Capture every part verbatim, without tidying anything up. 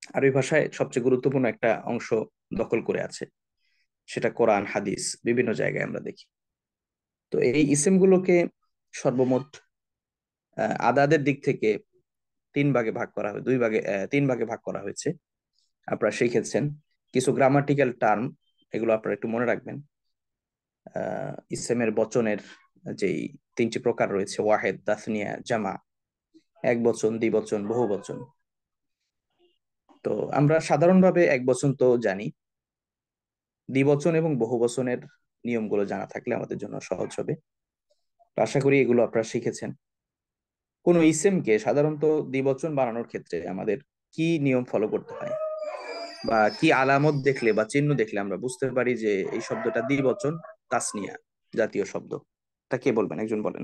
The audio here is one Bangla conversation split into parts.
আরবি ভাষায় সবচেয়ে গুরুত্বপূর্ণ একটা অংশ দখল করে আছে, সেটা কোরআন হাদিস বিভিন্ন জায়গায় আমরা দেখি। তো এই ইসিমগুলোকে সর্বমোট আহ, আদাদের দিক থেকে তিন ভাগে ভাগ করা হয়, দুই ভাগে আহ, তিন ভাগে ভাগ করা হয়েছে। আপনারা শিখেছেন কিছু গ্রামাটিক্যাল টার্ম, এগুলো আপনারা একটু মনে রাখবেন। আহ ইসেমের বচনের যেই তিনটি প্রকার রয়েছে, ওয়াহেদ, তাসনিয়া, জামা, এক বচন, দ্বিবচন, বহু বচন। তো আমরা সাধারণভাবে এক বচন তো জানি, দ্বিবচন এবং বহু বচনের নিয়মগুলো জানা থাকলে আমাদের জন্য সহজ হবে। তো আশা করি এগুলো আপনারা শিখেছেন। কোন ইসেমকে সাধারণত দ্বিবচন বানানোর ক্ষেত্রে আমাদের কি নিয়ম ফলো করতে হয়, বা কি আলামত দেখলে বা চিহ্ন দেখলে আমরা বুঝতে পারি যে এই শব্দটা দ্বিবচন, তাসনিয়া জাতীয় শব্দ? তা কে বলবেন, একজন বলেন।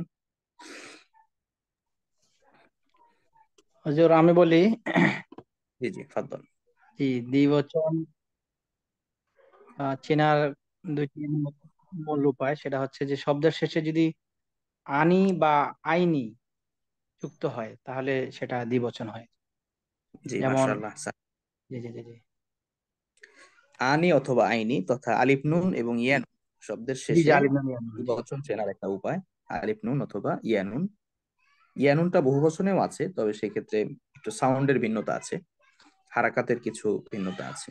হুজুর আমি বলি। জি জি, ফাদ্দল। জি, দ্বিবচন আহ, চেনার দুইটি মূল উপায়, সেটা হচ্ছে যে শব্দের শেষে যদি আনি বা আইনি যুক্ত হয় তাহলে সেটা দ্বিবচন হয়। জি, যেমন মাশাআল্লাহ। জি জি জি জি আনি অথবা আইনি তথা আলিফ নুন এবং ইয়ান শব্দের জি জি শেষে আলিফ লাম মিম, জি বচন চেনার একটা উপায়। আলিফ নুন অথবা ইয়ানুন। ইয়ানুনটা বহু বচনেও আছে, তবে সেক্ষেত্রে একটু সাউন্ডের ভিন্নতা আছে, হারাকাতের কিছু ভিন্নতা আছে।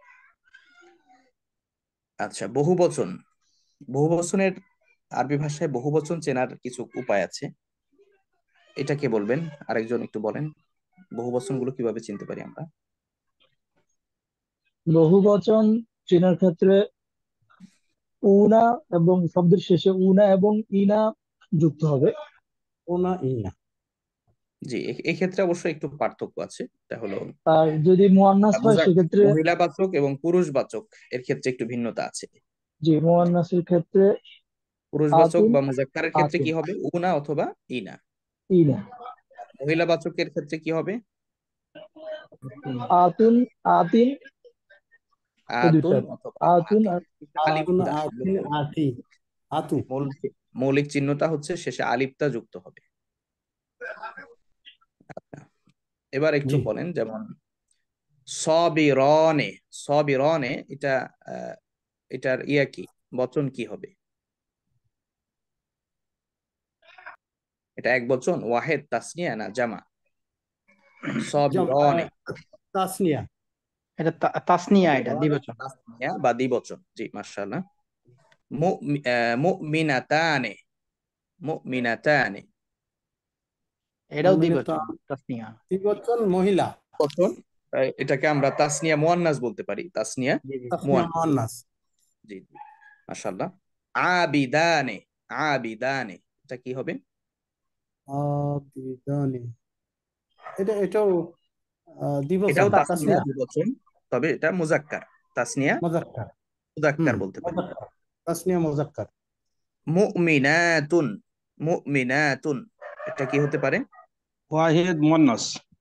আচ্ছা, বহু বচন। বহু বচনের আরবি ভাষায় বহু বচন চেনার কিছু উপায় আছে, এটা কে বলবেন? আরেকজন একটু বলেন, বহু বচন গুলো কিভাবে চিনতে পারি আমরা? বহু বচন চেনার ক্ষেত্রে উনা এবং শব্দের শেষে উনা এবং ইনা যুক্ত হবে। ওনা ইনা। জি, এ- এক্ষেত্রে অবশ্যই একটু পার্থক্য আছে। এটা হলো আর যদি মুয়ান্নাস আহ, হয় মুজা- সেক্ষেত্রে, মহিলাবাচক এবং পুরুষবাচক এর ক্ষেত্রে একটু ভিন্নতা আছে। যে মুয়ান্নাসের ক্ষেত্রে পুরুষবাচক আতুন বা মুজাক্কারের ক্ষেত্রে আতুন কি হবে? উনা অথবা ইনা। ইনা, মহিলাবাচকের ক্ষেত্রে কি হবে? আতুন আতিন, এই আতুন দুইটা অথবা আতুন আতি। আর আতুন আলিফতা আতি যুক্ত হবে। আতি আতু। মূল মৌলিক চিহ্নটা হচ্ছে শেষে আলিফতা যুক্ত হবে। এবার একটু জি। বলেন, যেমন সবিরনে। সবিরনে এটা আহ, এটার ইয়া কি, বচন কি হবে? এটা এক বচন, ওয়াহেদ, তাসনিয়া না জামা? জাম সবিরনে। আহ, তাসনিয়া। এটা তা- তাসনিয়া, এটা সবিরনে দ্বিবচন। তাসনিয়া বা দ্বিবচন। জি, মাশাআল্লাহ। মুমি- আহ, মুমিনাতানে। মুমিনাতানে এটাও মুমিনে তা দ্বিবচন, তাসনিয়া। তিবচন মহিলা। বচন। আহ, এটাকে আমরা তাসনিয়া মুয়ান্নাস বলতে পারি, তাসনিয়া জি জি তাসনিয়া মুয়ান্নাস। মুয়ান্নাস। জি জি, মাশাআল্লাহ। আবিদানে। আবিদানে এটা কি হবে? আবিদানি। এটা এটাও আহ, দিবচন এটাও তাসনিয়া তাসনিয়া দ্বিবচন, তবে এটা মুজাক্কার। তাসনিয়া মুজাক্কার। হুম, মুজাক্কার বলতে পারি। মুজাক্কার। তাসনিয়া মুজাক্কার। মুমিনাতুন। মুমিনাতুন এটা কি হতে পারে? ওয়াহিদ মুয়ান্নাস।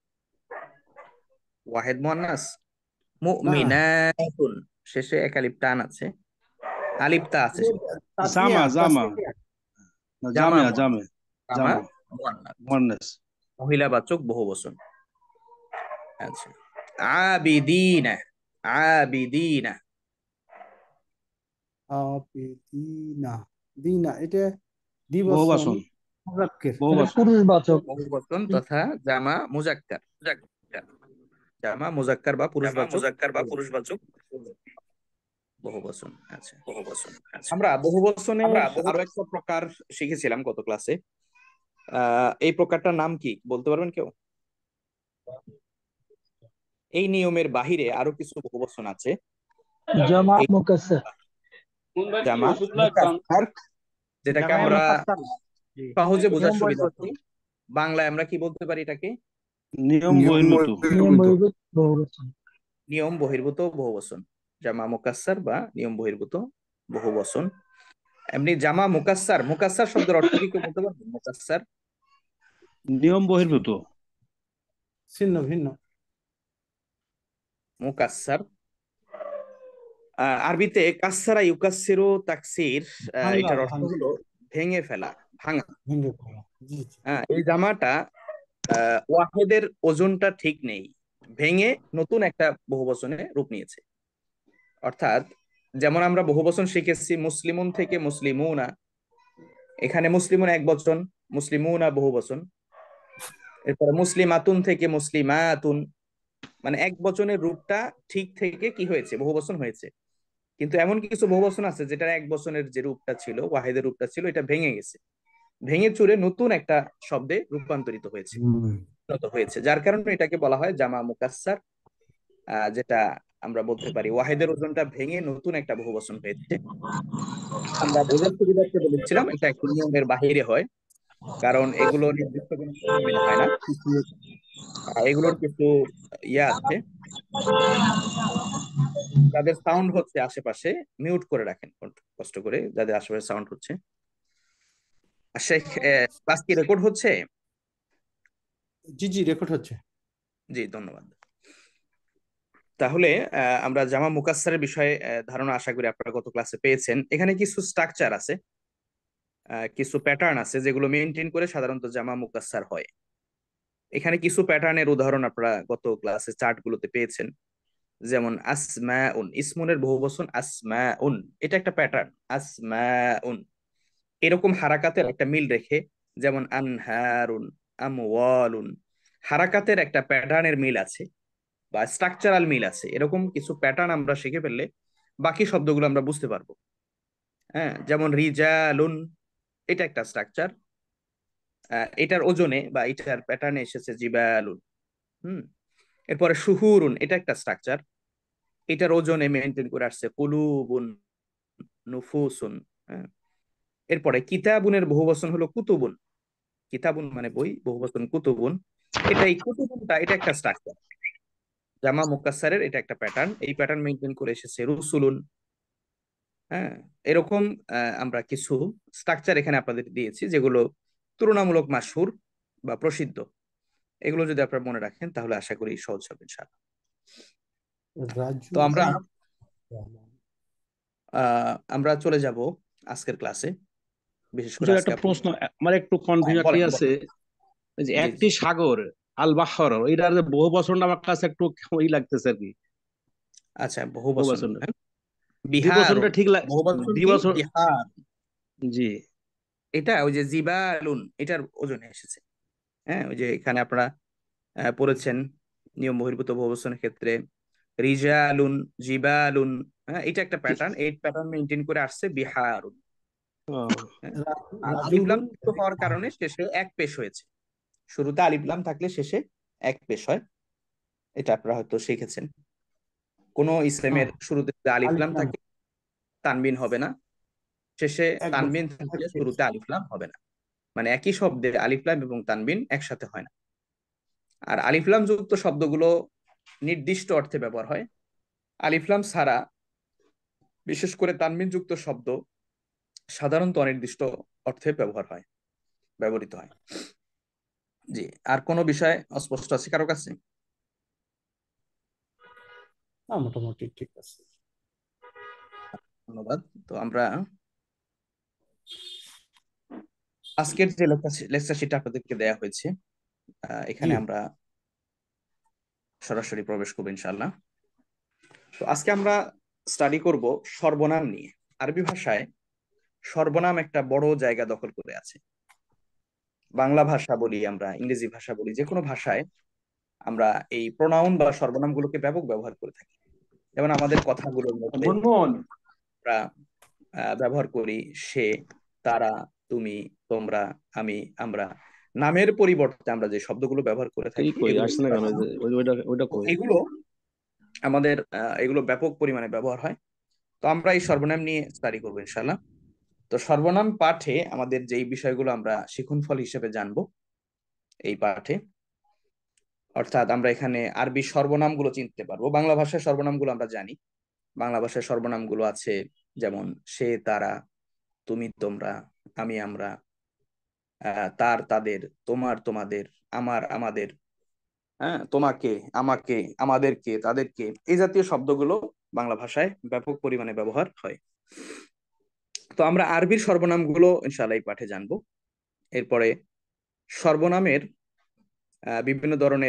ওয়াহেদ মুয়ান্নাস। না, মুমিনাতুন শেষে এক আলিফ টান আছে, আলিফতা আছে এই শেষে। তাসনিয়া জামা জামা তাসনিয়া। না, জামা জামিয়া মুয়ান্নাস। জামে জামা জামা মুয়ান্নাস, মুয়ান্নাস। মহিলাবাচক বহুবচন। আচ্ছা, আবিদিনা। আবিদিনা আবিদিনা। দিনা এটা বহু দিবচন বাসন, মুজাক্কির। বহু এটা বাসন। পুরুষবাচক। বহুবচন তথা জামা মুজাক্কার। জামা মুজাক্কার বা জামা পুরুষবাচক মুজাক্কার বা বহুবচন। পুরুষবাচক বহুবচন, আচ্ছা। বহুবচন। আচ্ছা, আমরা বহুবচনের আমরা বহু আরো একটা প্রকার শিখেছিলাম গত ক্লাসে। আহ এই প্রকারটার নাম কি বলতে পারবেন কেউ? এই নিয়মের বাহিরে আরো কিছু বহুবচন আছে। জামা এই মুকাসসার, জামা মুকাসসার, যেটাকে জামায়ে আমরা মুফাসসাল। জি, সহজে বোঝার নিয়ম বহির্ভূত। সুবিধার্থে বাংলায় আমরা কি বলতে পারি এটাকে? নিয়ম বহির্ভূত। নিয়ম বহির্ভূত বহুবচন। নিয়ম বহির্ভূত বহুবচন। জামা মুকাসসার বা নিয়ম বহির্ভূত বহুবচন। এমনি জামা মুকাসসার, মুকাসসার শব্দের অর্থ কি কেউ বলতে পারবেন? মুকাসসার, নিয়ম বহির্ভূত। ছিন্ন ভিন্ন। মুকাসসার আহ, আরবিতে কাসসারা ইউকাসসিরু তাকসির, আহ, ভাঙ্গা এটার অর্থ ভাঙ্গা। হলো ভেঙে ফেলা, ভাঙা। ভেঙে পড়া। জি জি। হ্যাঁ, এই জামাটা আহ, ওয়াহেদের ওজনটা ঠিক নেই, ভেঙে নতুন একটা বহুবচনে রূপ নিয়েছে। অর্থাৎ যেমন আমরা বহুবচন শিখেছি মুসলিমুন থেকে মুসলিমুনা, এখানে মুসলিমুন এক বচন, মুসলিমুনা বহুবচন। এরপরে মুসলিমাতুন থেকে মুসলিমাতুন, মানে এক বচনের রূপটা ঠিক থেকে কি হয়েছে, বহুবচন হয়েছে। কিন্তু এমন কিছু বহুবচন আছে যেটা এক বচনের যে রূপটা ছিল, ওয়াহিদের রূপটা ছিল, এটা ভেঙে গেছে, ভেঙে চুরে নতুন একটা শব্দে রূপান্তরিত হয়েছে হয়েছে যার কারণে এটাকে বলা হয় জামা মুকাসসার, আহ, যেটা আমরা বলতে পারি ওয়াহিদের ওজনটা ভেঙে নতুন একটা বহুবচন হয়েছে। আমরা বোঝার সুবিধার্থে বলেছিলাম এটা একটু নিয়মের বাহিরে হয়, কারণ এগুলো নির্দিষ্ট কোনো নিয়ম মেনে হয় না। কিছু আহ, এগুলোর কিছু ইয়ে আছে, যাদের সাউন্ড হচ্ছে আশেপাশে মিউট করে রাখেন কষ্ট করে, যাদের আশেপাশে সাউন্ড হচ্ছে। আর শেখ, ক্লাস কি রেকর্ড হচ্ছে? জি জি রেকর্ড হচ্ছে। জি, ধন্যবাদ। তাহলে আহ, আমরা জামা মুকাসসারের বিষয়ে আহ, ধারণা আশা করি আপনারা গত ক্লাসে পেয়েছেন। এখানে কিছু স্ট্রাকচার আছে, আহ, কিছু প্যাটার্ন আছে যেগুলো মেনটেন করে সাধারণত জামা মুকাসসার হয়। এখানে কিছু প্যাটার্নের উদাহরণ আপনারা গত ক্লাসে চার্ট গুলোতে পেয়েছেন, যেমন আসমাউন, ইসমুনের বহুবচন আসমাউন, এটা একটা প্যাটার্ন আসমাউন। এরকম হারাকাতের একটা মিল রেখে, যেমন আনহারুন, আমওয়ালুন, হারাকাতের একটা প্যাটার্নের মিল আছে বা স্ট্রাকচারাল মিল আছে। এরকম কিছু প্যাটার্ন আমরা শিখে ফেললে বাকি শব্দগুলো আমরা বুঝতে পারবো। হ্যাঁ, যেমন রিজালুন, এটা একটা স্ট্রাকচার, এটার ওজনে বা এটার প্যাটার্নে এসেছে জিবালুন। হুম। এরপরে শুহুরুন, এটা একটা স্ট্রাকচার, এটার ওজনে মেনটেন করে আসছে কুলুবুন, নুফুসুন। হ্যাঁ। এরপরে কিতাবুনের বহুবচন হলো কুতুবুন, কিতাবুন মানে বই, বহুবচন কুতুবুন। এটা এই কুতুবুনটা এটা একটা স্ট্রাকচার, জামা মুকাসসারের এটা একটা প্যাটার্ন, এই প্যাটার্ন মেনটেন করে এসেছে রুসুলুন। হ্যাঁ, এরকম আহ, আমরা কিছু স্ট্রাকচার এখানে আপনাদের দিয়েছি যেগুলো তুলনামূলক মাশহুর বা প্রসিদ্ধ। এগুলো যদি আপনারা মনে রাখেন তাহলে আশা করি সহজ হবে ইনশাআল্লাহ। রাজু তো আমরা আহ আমরা চলে যাব আজকের ক্লাসে, বিশেষ করে হুজুর আজকে একটা আপনি প্রশ্ন, আমার একটু হ্যাঁ, কনফিউশন বলেন আছে। বলেন। এই যে জি একটি জি সাগর, আল বাহর, এটার যে বহু বচনটা আমার কাছে একটু ওই লাগতেছে আর কি। আচ্ছা, বহু বহুবচন, বচনটা, হ্যাঁ, দ্বিবচনটা বিহারুন, ঠিক লাগ, বহুবচন কি দ্বিবচন। বিহার, জি। এটা ওই যে জিবালুন, এটার ওজনে এসেছে। হ্যাঁ, ওই যে এখানে আপনারা আহ, পড়েছেন নিয়ম বহির্ভূত বহুবচনের ক্ষেত্রে রিজালুন, জিবালুন। হ্যাঁ, এটা একটা প্যাটার্ন, এই প্যাটার্ন মেনটেন করে আসছে বিহারুন। ও, হ্যাঁ, রা- আর আলিফ লাম রাজুলুন যুক্ত হওয়ার কারণে শেষে এক পেশ হয়েছে। শুরুতে আলিফ লাম থাকলে শেষে এক পেশ হয়, এটা আপনারা হয়তো শিখেছেন। কোন হ্যাঁ, ইসলামের শুরুতে যদি আলিফ আলিফ লাম লাম থাকে তানবিন হবে না, শেষে এক বছর তানবিন এক থাকলে পেজ। শুরুতে আলিফ লাম হবে না। মানে একই শব্দে আলিফ লাম এবং তানবিন একসাথে হয় না। আর আলিফ লাম যুক্ত শব্দগুলো নির্দিষ্ট অর্থে ব্যবহার হয়, আলিফ লাম ছাড়া বিশেষ করে তানবিন যুক্ত শব্দ সাধারণত অনির্দিষ্ট অর্থে ব্যবহার হয়, ব্যবহৃত হয়। জি, আর কোনো বিষয় অস্পষ্ট আছে কারো কাছে? না, মোটামুটি ঠিক আছে। ধন্যবাদ। তো আমরা আজকের যে লেকচার শিটটা আপনাদেরকে দেয়া হয়েছে, আহ, জি এখানে আমরা সরাসরি প্রবেশ করবো ইনশাআল্লাহ। তো আজকে আমরা স্টাডি করব সর্বনাম নিয়ে। আরবি ভাষায় সর্বনাম একটা বড় জায়গা দখল করে আছে। বাংলা ভাষা বলি আমরা, ইংরেজি ভাষা বলি, যে কোনো ভাষায় আমরা এই প্রোনাউন বা সর্বনামগুলোকে ব্যাপক ব্যবহার করে থাকি। যেমন আমাদের কথাগুলোর মধ্যে গুনগুন। আমরা আহ, ব্যবহার করি সে, তারা, তুমি, তোমরা, আমি, আমরা। নামের পরিবর্তে আমরা যে শব্দগুলো ব্যবহার করে এই থাকি কই এগুলো আসছে না কেন? ওই সর্বনাম। যে- ওই- ওইটা ওইটা তো কই? এগুলো আমাদের আহ, এগুলো ব্যাপক পরিমাণে ব্যবহার হয়। তো আমরা এই সর্বনাম নিয়ে স্টাডি করবো ইনশাআল্লাহ। তো সর্বনাম পাঠে আমাদের যেই বিষয়গুলো আমরা শিক্ষণফল হিসেবে জানবো এই পাঠে, অর্থাৎ আমরা এখানে আরবি সর্বনামগুলো চিনতে পারবো। বাংলা ভাষার সর্বনামগুলো আমরা জানি, বাংলা ভাষার সর্বনামগুলো আছে যেমন সে, তারা, তুমি, তোমরা, আমি, আমরা, আহ, তার, তাদের, তোমার, তোমাদের, আমার, আমাদের। হ্যাঁ, তোমাকে, আমাকে, আমাদেরকে, তাদেরকে, এই জাতীয় শব্দগুলো বাংলা ভাষায় ব্যাপক পরিমাণে ব্যবহার হয়। তো আমরা আরবির সর্বনামগুলো ইনশাআল্লাহ এই পাঠে জানবো। এরপরে সর্বনামের আহ, বিভিন্ন ধরনের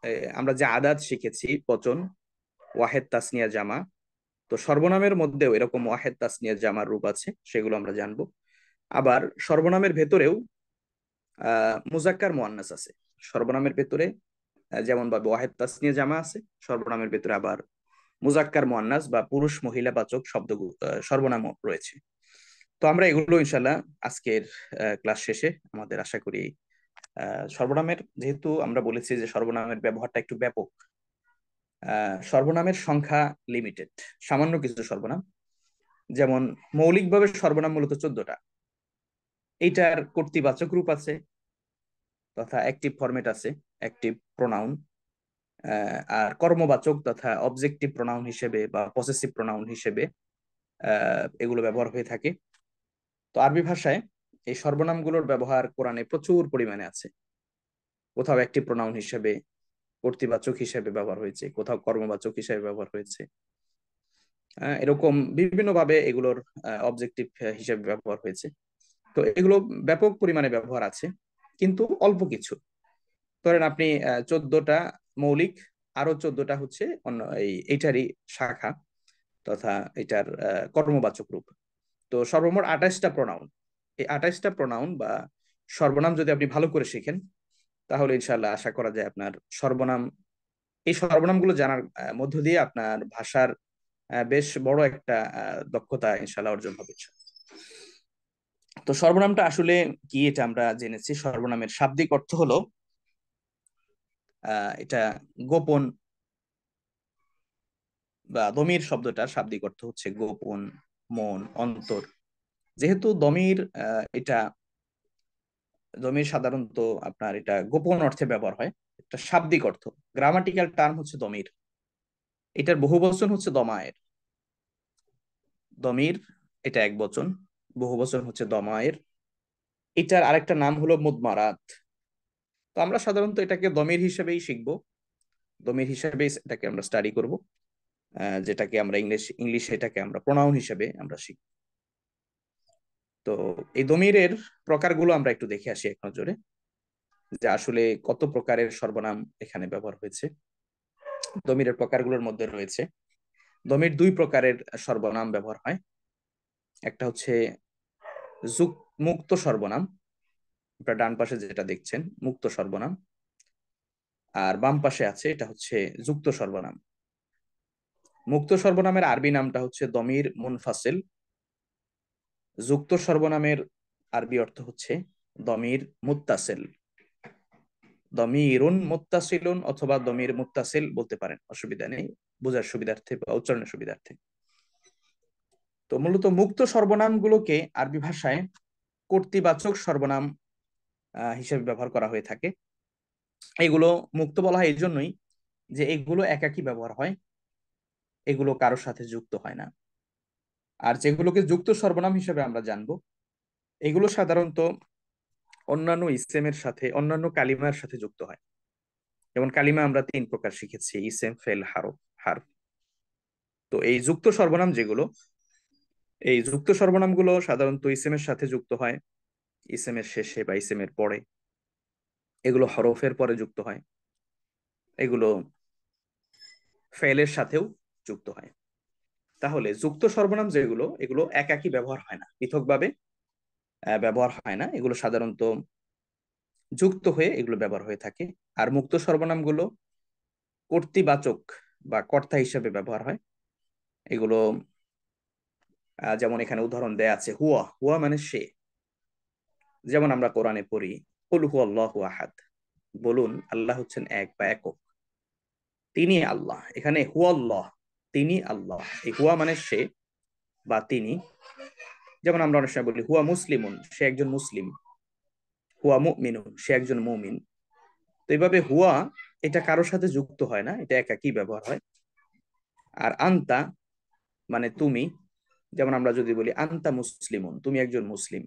আমরা যে আদাত শিখেছি বচন, ওয়াহেদ তাসনিয়া জামা, তো সর্বনামের মধ্যেও এরকম ওয়াহেদ তাসনিয়া জামার রূপ আছে, সেগুলো আমরা জানবো। আবার সর্বনামের ভেতরেও আহ মুজাক্কার মুয়ান্নাস আছে। সর্বনামের ভেতরে আহ, যেমন ভাবে ওয়াহেদ তাসনিয়া জামা আছে, সর্বনামের ভেতরে আবার মুজাক্কার মুয়ান্নাস বা পুরুষ মহিলা বাচক শব্দ সর্বনাম রয়েছে। তো আমরা এগুলো ইনশাল্লাহ আজকের ক্লাস শেষে আমাদের আশা করি আহ সর্বনামের, যেহেতু আমরা বলেছি যে সর্বনামের ব্যবহারটা একটু ব্যাপক, আহ সর্বনামের সংখ্যা লিমিটেড, সামান্য কিছু সর্বনাম, যেমন মৌলিকভাবে সর্বনাম মূলত চোদ্দটা। এইটার কর্তৃবাচক রূপ আছে তথা অ্যাক্টিভ ফরম্যাট আছে, অ্যাক্টিভ প্রোনাউন, আর কর্মবাচক তথা অবজেক্টিভ প্রোনাউন হিসেবে বা পসেসিভ প্রোনাউন হিসেবে আহ এগুলো ব্যবহার হয়ে থাকে। তো আরবি ভাষায় এই সর্বনামগুলোর ব্যবহার কোরআনে প্রচুর পরিমাণে আছে। কোথাও অ্যাক্টিভ প্রোনাউন হিসেবে, কর্তৃবাচক হিসেবে ব্যবহার হয়েছে, কোথাও কর্মবাচক হিসেবে ব্যবহার হয়েছে, এরকম বিভিন্ন ভাবে এগুলোর অবজেক্টিভ হিসেবে ব্যবহার হয়েছে। তো এগুলো ব্যাপক পরিমাণে ব্যবহার আছে, কিন্তু অল্প কিছু। ধরেন আপনি চোদ্দটা মৌলিক, আরো চোদ্দটা হচ্ছে অন্য এই এইটারই শাখা তথা এটার কর্মবাচক রূপ। তো সর্বমোট আঠাশটা প্রোনাউন। এই আঠাশটা প্রোনাউন বা সর্বনাম যদি আপনি ভালো করে শিখেন, তাহলে ইনশাল্লাহ আশা করা যায় আপনার সর্বনাম, এই সর্বনামগুলো জানার মধ্য দিয়ে আপনার ভাষার বেশ বড় একটা দক্ষতা ইনশাল্লাহ অর্জন হবে। তো সর্বনামটা আসলে কি এটা আমরা জেনেছি। সর্বনামের শাব্দিক অর্থ হলো আহ এটা গোপন, বা দমির শব্দটার শাব্দিক অর্থ হচ্ছে গোপন, মন, অন্তর। যেহেতু দমির আহ এটা দমির সাধারণত আপনার এটা গোপন অর্থে ব্যবহার হয়, একটা শাব্দিক অর্থ, গ্রামাটিক্যাল টার্ম হচ্ছে দমির। এটার বহুবচন হচ্ছে দমায়ের। দমির এটা এক বচন, বহুবচন হচ্ছে দমায়ের। এটার আরেকটা নাম হলো মুদমারাত। তো আমরা সাধারণত এটাকে দমির হিসেবেই শিখবো, দমির হিসেবেই এটাকে আমরা স্টাডি করব, যেটাকে আমরা ইংলিশ ইংলিশ এটাকে আমরা প্রোনাউন হিসেবে আমরা শিখব। তো এই দমিরের প্রকারগুলো আমরা একটু দেখে আসি এক নজরে, যে আসলে কত প্রকারের সর্বনাম এখানে ব্যবহার হয়েছে। দমিরের প্রকারগুলোর মধ্যে রয়েছে, দমির দুই প্রকারের সর্বনাম ব্যবহার হয়। একটা হচ্ছে মুক্ত সর্বনাম, আপনার ডান পাশে যেটা দেখছেন মুক্ত সর্বনাম, আর বাম পাশে আছে এটা হচ্ছে যুক্ত সর্বনাম। মুক্ত সর্বনামের আরবি নামটা হচ্ছে দমির মুনফাসিল। যুক্ত সর্বনামের আরবি অর্থ হচ্ছে দমির মুত্তাসিল। দমিরুন মুত্তাসিলুন অথবা দমির মুত্তাসিল বলতে পারেন, অসুবিধা নেই, বোঝার সুবিধার্থে বা উচ্চারণের সুবিধার্থে। তো মূলত মুক্ত সর্বনামগুলোকে আরবি ভাষায় কর্তৃবাচক সর্বনাম হিসেবে ব্যবহার করা হয়ে থাকে। এগুলো মুক্ত বলা হয় এই জন্যই যে এগুলো একাকী ব্যবহার হয়, এগুলো কারোর সাথে যুক্ত হয় না। আর যেগুলোকে যুক্ত সর্বনাম হিসেবে আমরা জানবো, এগুলো সাধারণত অন্যান্য ইসেমের সাথে, অন্যান্য কালিমার সাথে যুক্ত হয়। যেমন কালিমা আমরা তিন প্রকার শিখেছি, ইসেম, ফেল, হারফ হারফ তো এই যুক্ত সর্বনাম যেগুলো, এই যুক্ত সর্বনামগুলো সাধারণত ইসেমের সাথে যুক্ত হয়, ইসেমের শেষে বা ইসেমের পরে। এগুলো হরফের পরে যুক্ত হয়, এগুলো ফেলের সাথেও যুক্ত হয়। তাহলে যুক্ত সর্বনাম যেগুলো, এগুলো একাকী ব্যবহার হয় না, পৃথকভাবে ব্যবহার হয় না, এগুলো সাধারণত যুক্ত হয়ে এগুলো ব্যবহার হয়ে থাকে। আর মুক্ত সর্বনামগুলো কর্তৃবাচক বা কর্তা হিসেবে ব্যবহার হয়। এগুলো যেমন এখানে উদাহরণ দেয়া আছে, হুয়া, হুয়া মানে সে। যেমন আমরা কোরআনে পড়ি কুল হুয়াল্লাহু আহাদ, বলুন আল্লাহ হচ্ছেন এক বা একক, তিনি আল্লাহ। এখানে হুয়াল্লাহ, তিনি আল্লাহ, এই হুয়া মানে সে বা তিনি। যেমন আমরা অনেক সময় বলি হুয়া মুসলিমুন, সে একজন মুসলিম, হুয়া মুমিনুন, সে একজন মুমিন। তো এইভাবে হুয়া এটা কারোর সাথে যুক্ত হয় না, এটা একাকী ব্যবহার হয়। আর আন্তা মানে তুমি, যেমন আমরা যদি বলি আন্তা মুসলিমুন, তুমি একজন মুসলিম।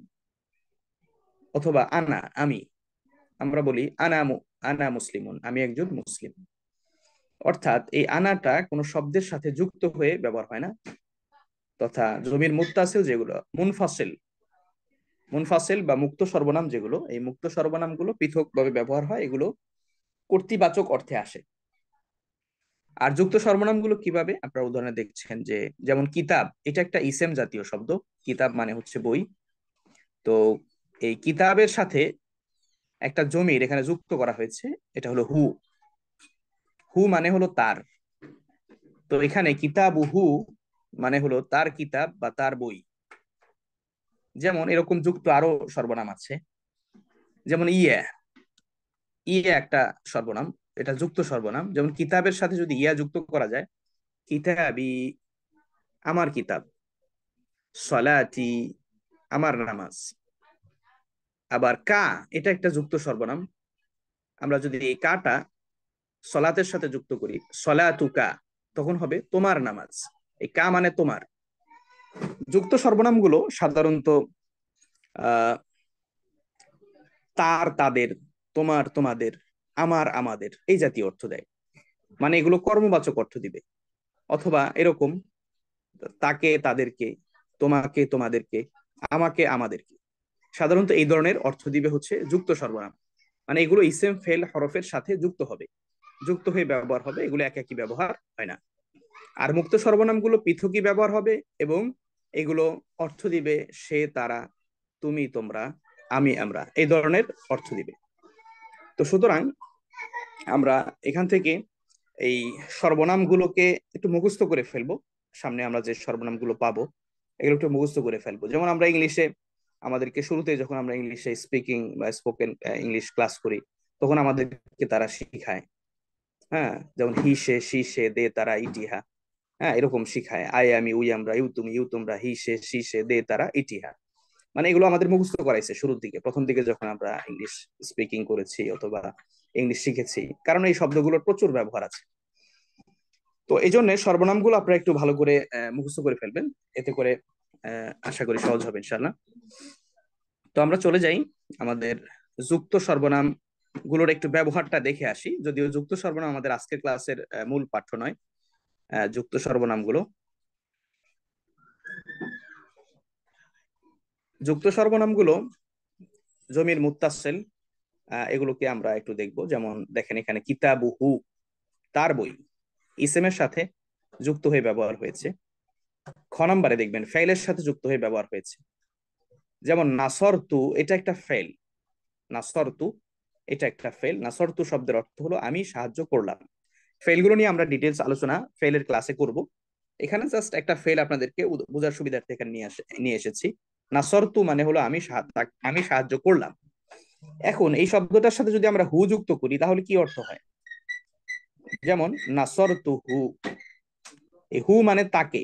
অথবা আনা, আমি, আমরা বলি আনা আনা মুসলিমুন, আমি একজন মুসলিম। অর্থাৎ এই আনাটা কোনো শব্দের সাথে যুক্ত হয়ে ব্যবহার হয় না। তথা জমির মুত্তাসিল যেগুলো, মুনফাসিল মুনফাসিল বা মুক্ত সর্বনাম যেগুলো, এই মুক্ত সর্বনামগুলো পৃথকভাবে ব্যবহার হয়, এগুলো কর্তৃবাচক অর্থে আসে। আর যুক্ত সর্বনামগুলো কিভাবে আপনারা উদাহরণে দেখছেন যে, যেমন কিতাব, এটা একটা ইসেম জাতীয় শব্দ। কিতাব মানে হচ্ছে বই। তো এই কিতাবের সাথে একটা জমির এখানে যুক্ত করা হয়েছে, এটা হলো হু। হু মানে হলো তার। তো এখানে কিতাব হু মানে হলো তার কিতাব বা তার বই। যেমন এরকম যুক্ত আরো সর্বনাম আছে, যেমন ইয়া। ইয়া একটা সর্বনাম, এটা যুক্ত সর্বনাম। যেমন কিতাবের সাথে যদি ইয়া যুক্ত করা যায়, কিতাবি আমার কিতাব, সলাতি আমার নামাজ। আবার কা, এটা একটা যুক্ত সর্বনাম। আমরা যদি এই কাটা সলাতের সাথে যুক্ত করি, সলাতুকা, তখন হবে তোমার নামাজ। এই কা মানে তোমার। যুক্ত সর্বনামগুলো সাধারণত আহ তার তাদের, তোমার তোমাদের, আমার আমাদের এই জাতীয় অর্থ দেয়। মানে এগুলো কর্মবাচক অর্থ দিবে। অথবা এরকম তাকে তাদেরকে, তোমাকে তোমাদেরকে, আমাকে আমাদেরকে। সাধারণত এই ধরনের অর্থ দিবে হচ্ছে যুক্ত সর্বনাম। মানে এগুলো ইসেম ফেল হরফের সাথে যুক্ত হবে, যুক্ত হয়ে ব্যবহার হবে, এগুলো এক একই ব্যবহার হয় না। আর মুক্ত সর্বনামগুলো পৃথকই ব্যবহার হবে এবং এগুলো অর্থ দিবে সে তারা, তুমি তোমরা, আমি আমরা, এই ধরনের অর্থ দিবে। তো সুতরাং আমরা এখান থেকে এই সর্বনামগুলোকে একটু মুখস্থ করে ফেলবো। সামনে আমরা যে সর্বনামগুলো পাবো এগুলো একটু মুখস্থ করে ফেলবো। যেমন আমরা ইংলিশে, আমাদেরকে শুরুতে যখন আমরা ইংলিশে স্পিকিং বা স্পোকেন ইংলিশ ক্লাস করি, তখন আমাদেরকে তারা শিখায়, হ্যাঁ, যেমন হি সে, সি সে, দে তারা, ইটিহা, হ্যাঁ, এরকম শিখায়। আই আমি, উই আমরা, ইউ তুমি, ইউ তোমরা, হি সে, সি সে, দে তারা, ইটিহা। মানে এগুলো আমাদের মুখস্থ করাইছে শুরুর দিকে, প্রথম দিকে যখন আমরা ইংলিশ স্পিকিং করেছি অথবা ইংলিশ শিখেছি, কারণ এই শব্দগুলোর প্রচুর ব্যবহার আছে। তো এই জন্য সর্বনামগুলো আপনারা একটু ভালো করে মুখস্থ করে ফেলবেন, এতে করে আশা করি সহজ হবে ইনশাআল্লাহ। তো আমরা চলে যাই আমাদের যুক্ত সর্বনাম গুলোর একটু ব্যবহারটা দেখে আসি। যদিও যুক্ত সর্বনাম আমাদের আজকের ক্লাসের মূল পাঠ্য নয়। যুক্ত সর্বনামগুলো, যুক্ত সর্বনামগুলো জমির মুত্তাসিল, এগুলোকে আমরা একটু দেখব। যেমন দেখেন এখানে কিতাবুহু, তার বই, ইসেমের সাথে যুক্ত হয়ে ব্যবহার হয়েছে। খ নম্বরে দেখবেন ফেইলের সাথে যুক্ত হয়ে ব্যবহার হয়েছে। যেমন নাসরতু, এটা একটা ফেল। নাসরতু এটা একটা ফেল। নাসরতু শব্দের অর্থ হলো আমি সাহায্য করলাম। ফেলগুলো নিয়ে আমরা ডিটেলস আলোচনা ফেলের ক্লাসে করব। এখানে জাস্ট একটা ফেল আপনাদেরকে বোঝার সুবিধার্থে এখানে নিয়ে আসে নিয়ে এসেছি। নাসরতু মানে হলো আমি আমি সাহায্য করলাম। এখন এই শব্দটার সাথে যদি আমরা হু যুক্ত করি তাহলে কি অর্থ হয়? যেমন নাসরতু হু, এই হু মানে তাকে,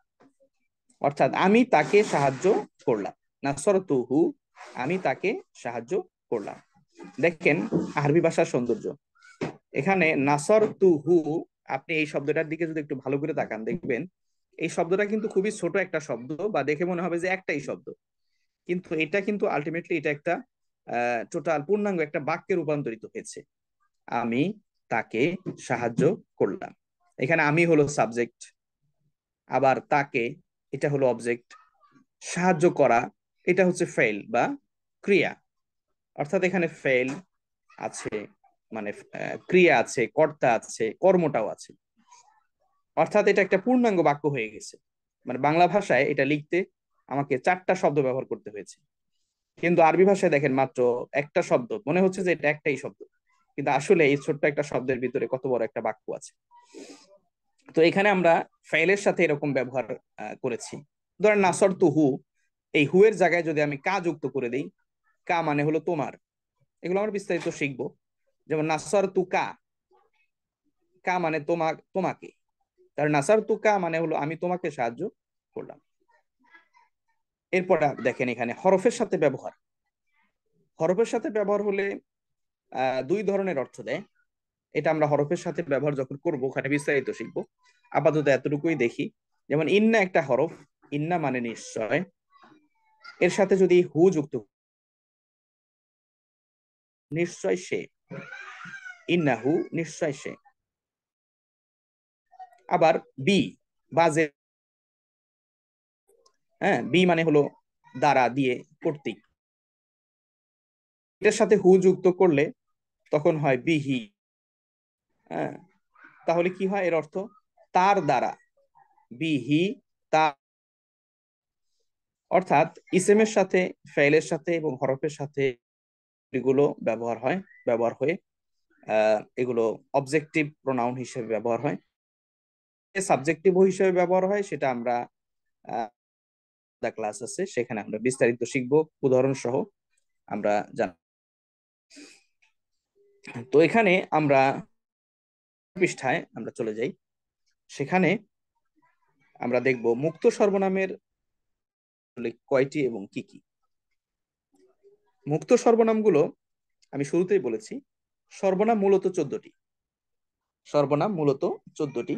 অর্থাৎ আমি তাকে সাহায্য করলাম। নাসরতু হু, আমি তাকে সাহায্য করলাম। দেখেন আরবি ভাষার সৌন্দর্য। এখানে নাসরতু হু, আপনি এই শব্দটার দিকে যদি একটু ভালো করে তাকান দেখবেন এই শব্দটা কিন্তু খুবই ছোট একটা শব্দ, বা দেখে মনে হবে যে একটাই শব্দ, কিন্তু এটা কিন্তু আলটিমেটলি এটা একটা আহ টোটাল পূর্ণাঙ্গ একটা বাক্যে রূপান্তরিত হয়েছে। আমি তাকে সাহায্য করলাম। এখানে আমি হলো সাবজেক্ট, আবার তাকে এটা হলো অবজেক্ট, সাহায্য করা এটা হচ্ছে ফেল বা ক্রিয়া। অর্থাৎ এখানে ফেল আছে, মানে ক্রিয়া আছে, কর্তা আছে, কর্মটাও আছে। অর্থাৎ এটা একটা পূর্ণাঙ্গ বাক্য হয়ে গেছে। মানে বাংলা ভাষায় এটা লিখতে আমাকে চারটা শব্দ ব্যবহার করতে হয়েছে, কিন্তু আরবি ভাষায় দেখেন মাত্র একটা শব্দ, মনে হচ্ছে যে এটা একটাই শব্দ, কিন্তু আসলে এই ছোট্ট একটা শব্দের ভিতরে কত বড় একটা বাক্য আছে। তো এখানে আমরা ফাইলের সাথে এরকম ব্যবহার করেছি। ধরেন নাসর তু হু, এই হু এর জায়গায় যদি আমি কা যুক্ত করে দিই, কা মানে হলো তোমার, এগুলো আমরা বিস্তারিত শিখবো। যেমন নাসর তু কা, কা মানে তোমা তোমাকে, তাহলে নাসার তু কা মানে হলো আমি তোমাকে সাহায্য করলাম। এরপর দেখেন এখানে হরফের সাথে ব্যবহার। হরফের সাথে ব্যবহার হলে আহ দুই ধরনের অর্থ দেয়। এটা আমরা হরফের সাথে ব্যবহার যখন করবো ওখানে বিস্তারিত শিখবো, আপাতত এতটুকুই দেখি। যেমন ইন্না একটা হরফ, ইন্না মানে নিশ্চয়, এর সাথে যদি হু যুক্ত, নিশ্চয় সে, ইন্নাহু নিশ্চয় সে। আবার বি, বাজে, হ্যাঁ, বি মানে হলো দ্বারা, দিয়ে, কর্তৃক। এটার সাথে হু যুক্ত করলে তখন হয় বিহি, হ্যাঁ, তাহলে কি হয় এর অর্থ? তার দ্বারা, বিহি, তার। অর্থাৎ ইসেমের সাথে, ফেইলের সাথে এবং হরফের সাথে এগুলো ব্যবহার হয়, ব্যবহার হয়ে আহ এগুলো অবজেক্টিভ প্রোনাউন হিসেবে ব্যবহার হয়। সাবজেক্টিভ হিসেবে ব্যবহার হয় সেটা আমরা ক্লাস আছে, সেখানে আমরা বিস্তারিত শিখবো উদাহরণ সহ আমরা জান। তো এখানে আমরা পৃষ্ঠায় আমরা চলে যাই, সেখানে আমরা দেখব মুক্ত সর্বনামের কয়টি এবং কি কি। মুক্ত সর্বনামগুলো আমি শুরুতেই বলেছি, সর্বনাম মূলত চোদ্দটি। সর্বনাম মূলত চোদ্দটি।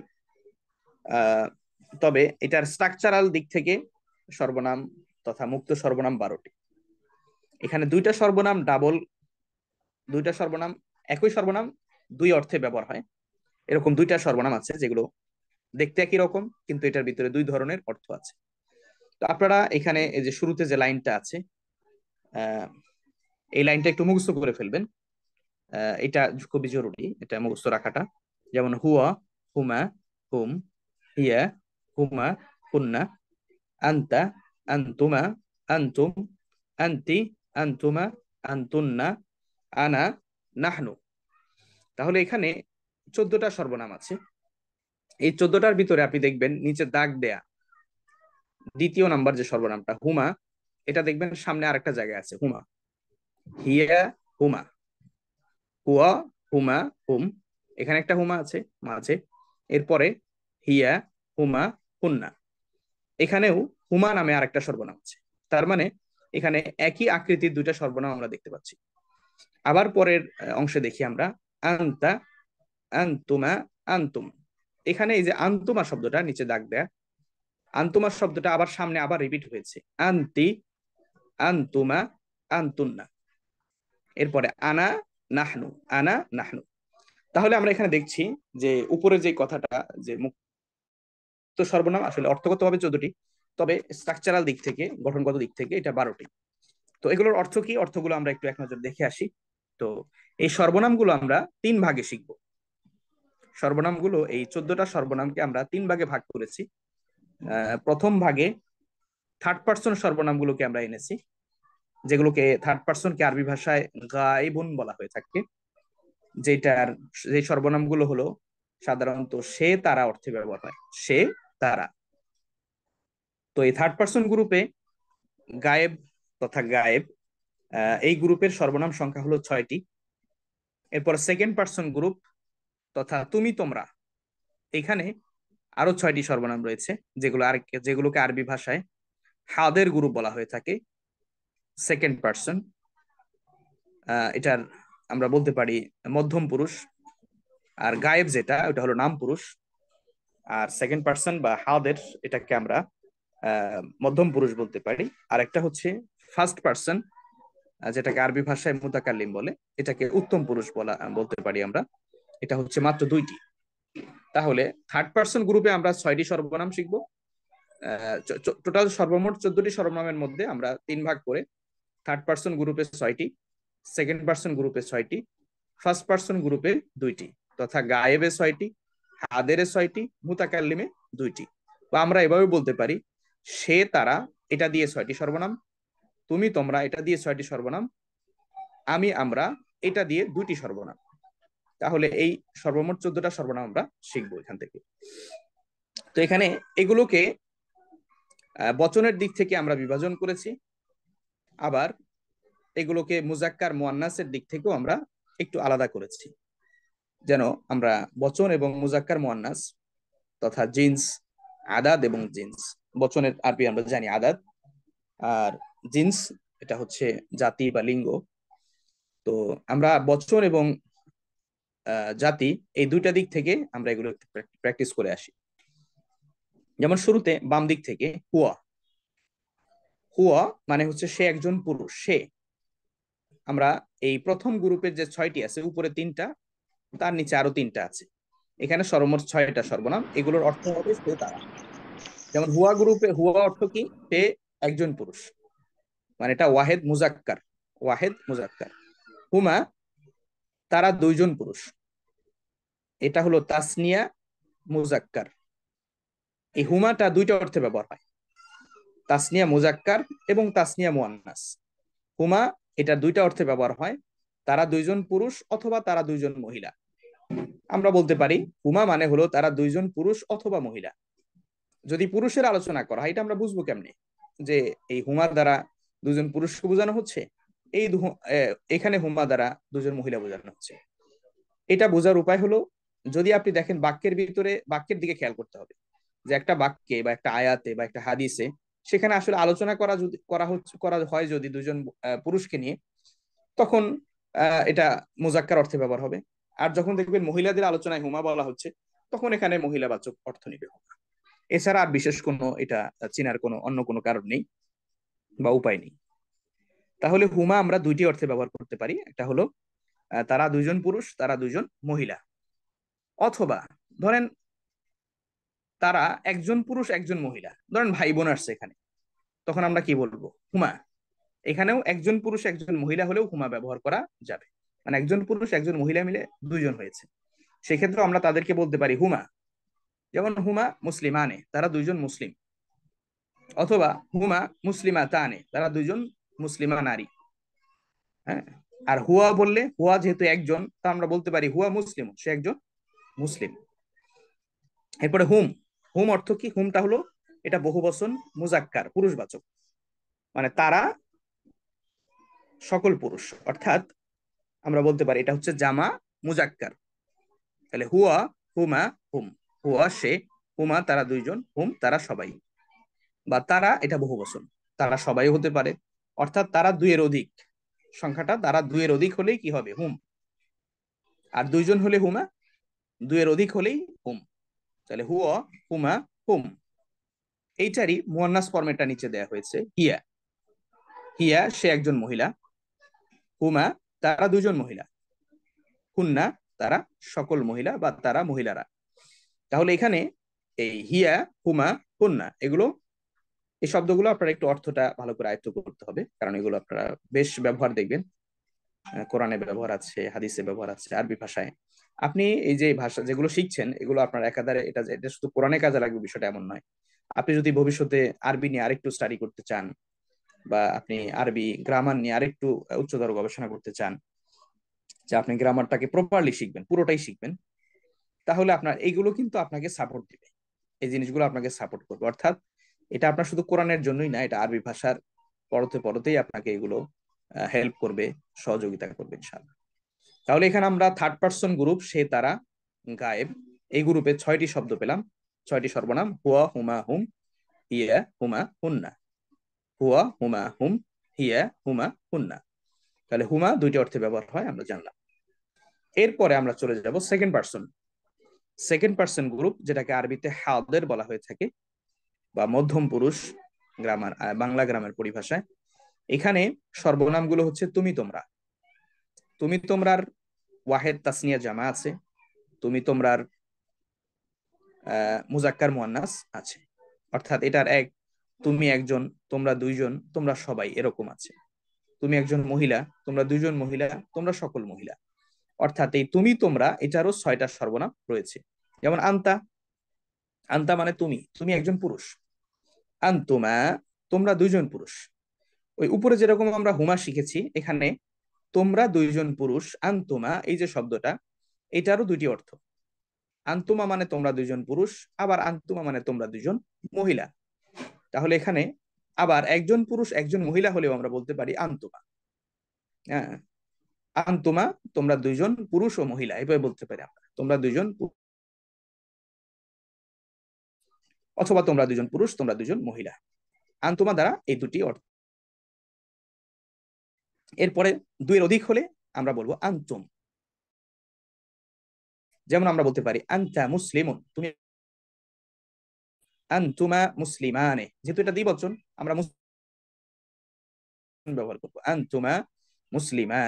আহ তবে এটার স্ট্রাকচারাল দিক থেকে সর্বনাম তথা মুক্ত সর্বনাম বারোটি। এখানে দুইটা সর্বনাম ডাবল, দুইটা সর্বনাম একই সর্বনাম দুই অর্থে ব্যবহার হয়, এরকম দুইটা সর্বনাম আছে যেগুলো দেখতে একই রকম কিন্তু এটার ভিতরে দুই ধরনের অর্থ আছে। তো আপনারা এখানে এই যে শুরুতে যে লাইনটা আছে, আহ এই লাইনটা একটু মুখস্থ করে ফেলবেন, আহ এটা খুবই জরুরি, এটা মুখস্থ রাখাটা। যেমন হুয়া, হুমা, হুম, হিয়া, হুমা, হুন্না, আন্তা, আন্তুমা, আন্তুম, আন্তি, আন্তুমা, আন্তুন্না, আনা, নাহনু। তাহলে এখানে চোদ্দটা সর্বনাম আছে। এই চোদ্দটার ভিতরে আপনি দেখবেন নিচে দাগ দেয়া দ্বিতীয় নাম্বার যে সর্বনামটা হুমা, এটা দেখবেন সামনে আরেকটা জায়গায় আছে হুমা। হিয়া, হুমা, হুয়া, হুমা, হুম, এখানে একটা হুমা আছে মাঝে। এরপরে হিয়া, হুমা, হুন্না, এখানেও হুমা নামে আরেকটা সর্বনাম আছে। তার মানে এখানে একই আকৃতির দুইটা সর্বনাম আমরা দেখতে পাচ্ছি। আবার পরের অংশে দেখি আমরা আন্তা, আন্তুমা, আন্তুম। এখানে এই যে আন্তুমা শব্দটা নিচে দাগ দেয়া, আন্তুমা শব্দটা আবার সামনে আবার রিপিট হয়েছে, আন্তি, আন্তুমা, আন্তুন্না। এরপরে আনা, নাহনু, আনা, নাহনু। তাহলে আমরা এখানে দেখছি যে উপরে যে কথাটা, যে মুক্ত সর্বনাম আসলে অর্থগতভাবে চোদ্দটি, তবে স্ট্রাকচারাল দিক থেকে, গঠনগত দিক থেকে এটা বারোটি। তো এগুলোর অর্থ কি, অর্থগুলো আমরা একটু এক নজর দেখে আসি। তো এই সর্বনামগুলো আমরা তিন ভাগে শিখবো। সর্বনামগুলো, এই চোদ্দটা সর্বনামকে আমরা তিন ভাগে ভাগ করেছি। আহ প্রথম ভাগে থার্ড পার্সন সর্বনামগুলোকে আমরা এনেছি, যেগুলোকে থার্ড পার্সনকে আরবি ভাষায় গায়েবুন বলা হয়ে থাকে, যেটার যে সর্বনামগুলো হলো সাধারণত সে তারা অর্থে ব্যবহার হয়, সে তারা। তো এই থার্ড পার্সন গ্রুপে গায়েব তথা গায়েব, এই গ্রুপের সর্বনাম সংখ্যা হলো ছয়টি। এরপর সেকেন্ড পার্সন গ্রুপ তথা তুমি তোমরা, এখানে আরো ছয়টি সর্বনাম রয়েছে, যেগুলো আর যেগুলোকে আরবি ভাষায় হাদের গ্রুপ বলা হয়ে থাকে, সেকেন্ড পার্সন। এটার আমরা বলতে পারি মধ্যম পুরুষ। আর গায়েব যেটা, ওটা হলো নাম পুরুষ। আর সেকেন্ড পার্সন বা হাদের, এটাকে আমরা আহ মধ্যম পুরুষ বলতে পারি। আর একটা হচ্ছে ফার্স্ট পার্সন, যেটাকে আরবি ভাষায় মুতাকাল্লিম বলে, এটাকে উত্তম পুরুষ বলা বলতে পারি আমরা। এটা হচ্ছে মাত্র দুইটি। তাহলে থার্ড পার্সন গ্রুপে আমরা ছয়টি সর্বনাম শিখবো। টোটাল সর্বমোট চোদ্দটি সর্বনামের মধ্যে আমরা তিন ভাগ করে, থার্ড পার্সন গ্রুপে ছয়টি, সেকেন্ড পার্সন গ্রুপে ছয়টি, ফার্স্ট পার্সন গ্রুপে দুইটি, তথা গায়েবে ছয়টি, হাদেরে ছয়টি, মুতাকাল্লিমে দুইটি। বা আমরা এভাবে বলতে পারি সে তারা এটা দিয়ে ছয়টি সর্বনাম, তুমি তোমরা এটা দিয়ে ছয়টি সর্বনাম, আমি আমরা এটা দিয়ে দুইটি সর্বনাম। তাহলে এই সর্বমোট চোদ্দটা সর্বনাম আমরা শিখবো এখান থেকে। তো এখানে এগুলোকে বচনের দিক থেকে আমরা বিভাজন করেছি, আবার এগুলোকে মুজাক্কার মুয়ান্নাসের দিক থেকেও আমরা একটু আলাদা করেছি, যেন আমরা বচন এবং মুজাক্কার মুয়ান্নাস তথা জিন্স, আদাদ এবং জিন্স। বচনের আরবি আমরা জানি আদাদ, আর জিন্স এটা হচ্ছে জাতি বা লিঙ্গ। তো আমরা বচন এবং জাতি এই দুইটা দিক থেকে আমরা এগুলো প্র্যাকটিস করে আসি। যেমন শুরুতে বাম দিক থেকে হুয়া, হুয়া মানে হচ্ছে সে একজন পুরুষ, সে। আমরা এই প্রথম গ্রুপের যে ছয়টি আছে, উপরে তিনটা, তার নিচে আরো তিনটা আছে, এখানে সর্বমোট ছয়টা সর্বনাম। এগুলোর অর্থ হবে সে তারা। যেমন হুয়া গ্রুপে, হুয়া অর্থ কি, সে একজন পুরুষ, মানে এটা ওয়াহেদ মুজাক্কার, ওয়াহেদ মুজাক্কার। হুমা তারা দুইজন পুরুষ। এটা হলো তাসনিয়া মুজাক্কার। এই হুমাটা দুইটা অর্থে ব্যবহার হয়, তাসনিয়া মুজাক্কার এবং তাসনিয়া মুয়ান্নাস। হুমা এটা দুইটা অর্থে ব্যবহার হয়, তারা দুইজন পুরুষ অথবা তারা দুইজন মহিলা। আমরা বলতে পারি হুমা মানে হলো তারা দুইজন পুরুষ অথবা মহিলা। যদি পুরুষের আলোচনা করা হয়, এটা আমরা বুঝবো কেমনে যে এই হুমার দ্বারা দুজন পুরুষকে বোঝানো হচ্ছে, এই এখানে হুমা দ্বারা দুজন মহিলা বোঝানো হচ্ছে? এটা বোঝার উপায় হলো, যদি আপনি দেখেন বাক্যের ভিতরে, বাক্যের দিকে খেয়াল করতে হবে যে একটা বাক্যে বা একটা আয়াতে বা একটা হাদিসে সেখানে আসলে আলোচনা করা যদি করা হচ্ছে করা হয় যদি দুজন পুরুষকে নিয়ে, তখন আহ এটা মুজাক্কার অর্থে ব্যবহার হবে। আর যখন দেখবেন মহিলাদের আলোচনায় হুমা বলা হচ্ছে, তখন এখানে মহিলাবাচক অর্থ নিবে হুমা। এছাড়া আর বিশেষ কোনো এটা চেনার কোনো অন্য কোনো কারণ নেই বা উপায় নেই। তাহলে হুমা আমরা দুইটি অর্থে ব্যবহার করতে পারি, একটা হলো তারা দুইজন পুরুষ, তারা দুইজন মহিলা। অথবা ধরেন তারা একজন পুরুষ একজন মহিলা, ধরেন ভাই বোন আসছে এখানে, তখন আমরা কি বলবো? হুমা। এখানেও একজন পুরুষ একজন মহিলা হলেও হুমা ব্যবহার করা যাবে, মানে একজন পুরুষ একজন মহিলা মিলে দুইজন হয়েছে, সেক্ষেত্রে আমরা তাদেরকে বলতে পারি হুমা। যেমন হুমা মুসলিমানে, তারা দুইজন মুসলিম। অথবা হুমা মুসলিমা তানে, তারা দুইজন মুসলিমা নারী। হ্যাঁ, আর হুয়া বললে, হুয়া যেহেতু একজন, তা আমরা বলতে পারি হুয়া মুসলিম, সে একজন মুসলিম। এরপরে হুম, হুম অর্থ কি? হুমটা হলো এটা বহুবচন মুজাক্কার, পুরুষবাচক, মানে তারা সকল পুরুষ, অর্থাৎ আমরা বলতে পারি এটা হচ্ছে জামা মুজাক্কার। তাহলে হুয়া, হুমা, হুম। হুয়া সে, হুমা তারা দুইজন, হুম তারা সবাই। বা তারা এটা বহুবচন, তারা সবাই হতে পারে, অর্থাৎ তারা দুইয়ের অধিক, সংখ্যাটা তারা দুইয়ের অধিক হলেই কি হবে? হুম। আর দুইজন হলে হুমা, দুইয়ের অধিক হলেই হুম। তাহলে হুয়া, হুমা, হুম। এইটারই মুয়ান্নাস ফরম্যাটটা নিচে দেয়া হয়েছে, হিয়া। হিয়া সে একজন মহিলা, হুমা তারা দুজন মহিলা, হুন্না তারা সকল মহিলা বা তারা মহিলারা। তাহলে এখানে এই হিয়া, হুমা, হুন্না, এগুলো এই শব্দগুলো আপনারা একটু অর্থটা ভালো করে আয়ত্ত করতে হবে, কারণ এগুলো আপনারা বেশ ব্যবহার দেখবেন, কোরআনে ব্যবহার আছে, হাদিসে ব্যবহার আছে, আরবি ভাষায়। আপনি এই যে ভাষা যেগুলো শিখছেন, এগুলো আপনার একাধারে এটা এটা শুধু কোরআনে কাজে লাগবে বিষয়টা এমন নয়। আপনি যদি ভবিষ্যতে আরবি নিয়ে আরেকটু স্টাডি করতে চান, বা আপনি আরবি গ্রামার নিয়ে আরেকটু উচ্চতর গবেষণা করতে চান, যে আপনি গ্রামারটাকে প্রপারলি শিখবেন, পুরোটাই শিখবেন, তাহলে আপনার এইগুলো কিন্তু আপনাকে সাপোর্ট দিবে, এই জিনিসগুলো আপনাকে সাপোর্ট করবে। অর্থাৎ এটা আপনার শুধু কোরআনের জন্যই না, এটা আরবি ভাষার পরতে পরতেই আপনাকে এগুলো হেল্প করবে, সহযোগিতা করবে ইনশাআল্লাহ। তাহলে এখানে আমরা থার্ড পারসন গ্রুপ, সে তারা গায়েব, এই গ্রুপে ছয়টি শব্দ পেলাম, ছয়টি সর্বনাম, হুয়া, হুমা, হুম, হিয়া, হুমা, হুন্না। হুয়া, হুমা, হুম, হিয়া, হুমা, হুন্না। তাহলে হুমা দুইটি অর্থে ব্যবহার হয় আমরা জানলাম। এরপরে আমরা চলে যাব second person. Second person group, যেটাকে আরবিতে হাদের বলা হয়ে থাকে, বা মধ্যম পুরুষ গ্রামার, বাংলা গ্রামের পরিভাষায়। এখানে সর্বনামগুলো হচ্ছে তুমি তোমরা। তুমি তোমরার ওয়াহেদ তাসনিয়া জামা আছে, তুমি তোমরার আহ মুজাক্কার মুয়ান্নাস আছে, অর্থাৎ এটার এক, তুমি একজন, তোমরা দুইজন, তোমরা সবাই, এরকম আছে। তুমি একজন মহিলা, তোমরা দুইজন মহিলা, তোমরা সকল মহিলা। অর্থাৎ এই তুমি তোমরা এটারও ছয়টা সর্বনাম রয়েছে। যেমন আন্তা, আন্তা মানে তুমি, তুমি একজন পুরুষ। আন্তুমা, তোমরা দুইজন পুরুষ। ওই উপরে যেরকম আমরা হুমা শিখেছি, এখানে তোমরা দুইজন পুরুষ, আন্তুমা এই যে শব্দটা, এটারও দুইটি অর্থ। আন্তুমা মানে তোমরা দুইজন পুরুষ, আবার আন্তুমা মানে তোমরা দুইজন মহিলা। তাহলে এখানে আবার একজন পুরুষ একজন মহিলা হলেও আমরা বলতে পারি আন্তুমা। হ্যাঁ, আন্তুমা তোমরা দুইজন পুরুষ ও মহিলা, এভাবে বলতে পারি আমরা, তোমরা দুইজন, অথবা তোমরা দুজন পুরুষ, তোমরা দুজন মহিলা। আন্তুমা দ্বারা এই দুটি অর্থ। এরপরে দুইয়ের অধিক হলে আমরা বলবো আন্তুম। যেমন আমরা বলতে পারি আনতা মুসলিমুন, তুমি, আনতুমা মুসলিমানে, যেহেতু এটা দ্বিবচন আমরা মুসলিম ব্যবহার করবো, আনতুমা মুসলিমা।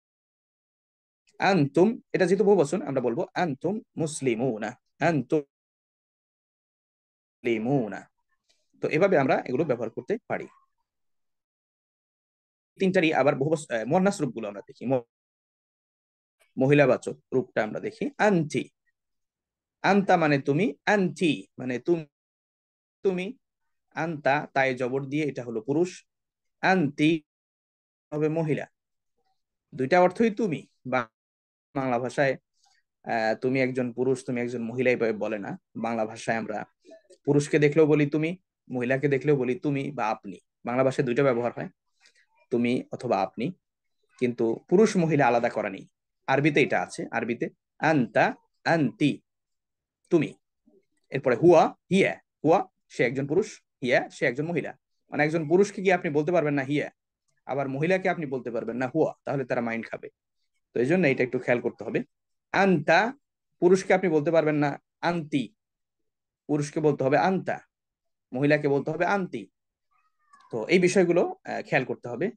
আনতুম এটা যেহেতু বহুবচন, আমরা বলবো আনতুম মুসলিমুনা, আনতুম মুসলিমুনা। তো এভাবে আমরা এগুলো ব্যবহার করতে পারি। তিনটারই আবার বহু মুয়ান্নাস রূপগুলো আমরা দেখি, মহিলাবাচক রূপটা আমরা দেখি আনতি। আন্তা মানে তুমি, আনতি মানে তুমি তুমি, আন্তা তাই জবর দিয়ে এটা হলো পুরুষ, আন্তি হবে মহিলা। দুইটা অর্থই তুমি। বাংলা ভাষায় আহ তুমি একজন পুরুষ, তুমি একজন মহিলা এইভাবে বলে না। বাংলা ভাষায় আমরা পুরুষকে দেখলেও বলি তুমি, মহিলাকে দেখলেও বলি তুমি বা আপনি। বাংলা ভাষায় দুইটা ব্যবহার হয়, তুমি অথবা আপনি, কিন্তু পুরুষ মহিলা আলাদা করা নেই। আরবিতে এটা আছে, আরবিতে আন্তা, আন্তি তুমি। এরপরে হুয়া, হিয়া, হুয়া সে একজন পুরুষ, হিয়া সে একজন মহিলা। মানে একজন পুরুষকে কি আপনি বলতে পারবেন না হিয়া, আবার মহিলাকে আপনি বলতে পারবেন না হুয়া, তাহলে তারা মাইন্ড খাবে। তো এই জন্য এটা একটু খেয়াল করতে হবে। আন্তা পুরুষকে আপনি বলতে পারবেন না আন্তি, পুরুষকে বলতে হবে আন্তা, মহিলাকে বলতে হবে আন্তি। তো এই বিষয়গুলো আহ, খেয়াল করতে হবে।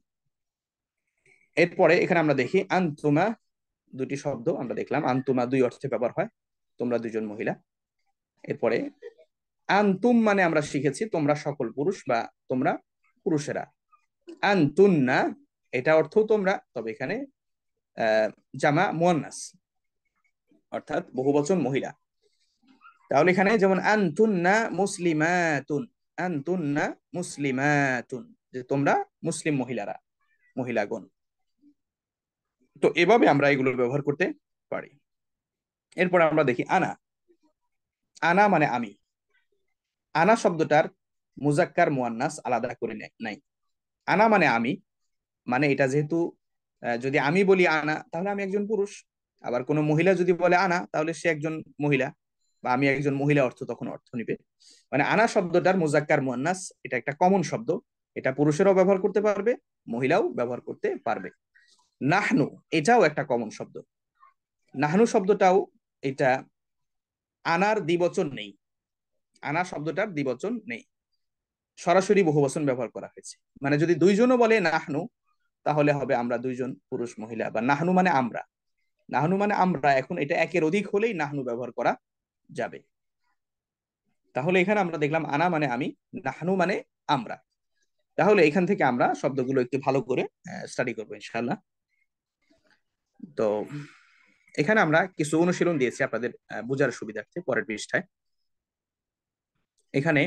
এরপরে এখানে আমরা দেখি আন্তুমা, দুটি শব্দ আমরা দেখলাম। আন্তুমা দুই অর্থে ব্যবহার হয়, তোমরা দুজন মহিলা। এরপরে আন্তুম মানে আমরা শিখেছি তোমরা সকল পুরুষ বা তোমরা পুরুষেরা। আন্তুন্না এটা অর্থ তোমরা, তবে এখানে আহ জামা মুয়ান্নাস অর্থাৎ বহুবচন মহিলা। তাহলে এখানে যেমন আনতুন্না মুসলিমাতুন, আনতুন্না মুসলিমাতুন যে তোমরা মুসলিম মহিলারা, মহিলাগণ। তো এভাবে আমরা এগুলো ব্যবহার করতে পারি। এরপর আমরা দেখি আনা, আনা মানে আমি। আনা শব্দটার মুজাক্কার মুয়ান্নাস আলাদা করে নাই। আনা মানে আমি, মানে এটা যেহেতু আহ, যদি আমি বলি আনা তাহলে আমি একজন পুরুষ, আবার কোনো মহিলা যদি বলে আনা তাহলে সে একজন মহিলা, বা আমি একজন মহিলা অর্থ তখন অর্থ নিবে। মানে আনা শব্দটার মুজাক্কার মুয়ান্নাস এটা একটা কমন শব্দ, এটা পুরুষেরাও ব্যবহার করতে পারবে, মহিলাও ব্যবহার করতে পারবে। নাহনু এটাও একটা কমন শব্দ। নাহনু শব্দটাও এটা আনার দ্বিবচন নেই, আনা শব্দটার দ্বিবচন নেই, সরাসরি বহুবচন ব্যবহার করা হয়েছে। মানে যদি দুইজনও বলে নাহনু তাহলে হবে আমরা দুইজন পুরুষ মহিলা, বা নাহনু মানে আমরা, নাহনু মানে আমরা, এখন এটা একের অধিক হলেই নাহনু ব্যবহার করা যাবে। তাহলে এখানে আমরা দেখলাম আনা মানে আমি, নাহনু মানে আমরা। তাহলে এখান থেকে আমরা শব্দগুলো একটু ভালো করে স্টাডি করবো ইনশাআল্লাহ। তো এখানে আমরা কিছু অনুশীলন দিয়েছি আপনাদের বোঝার সুবিধার্থে পরের পৃষ্ঠায়। এখানে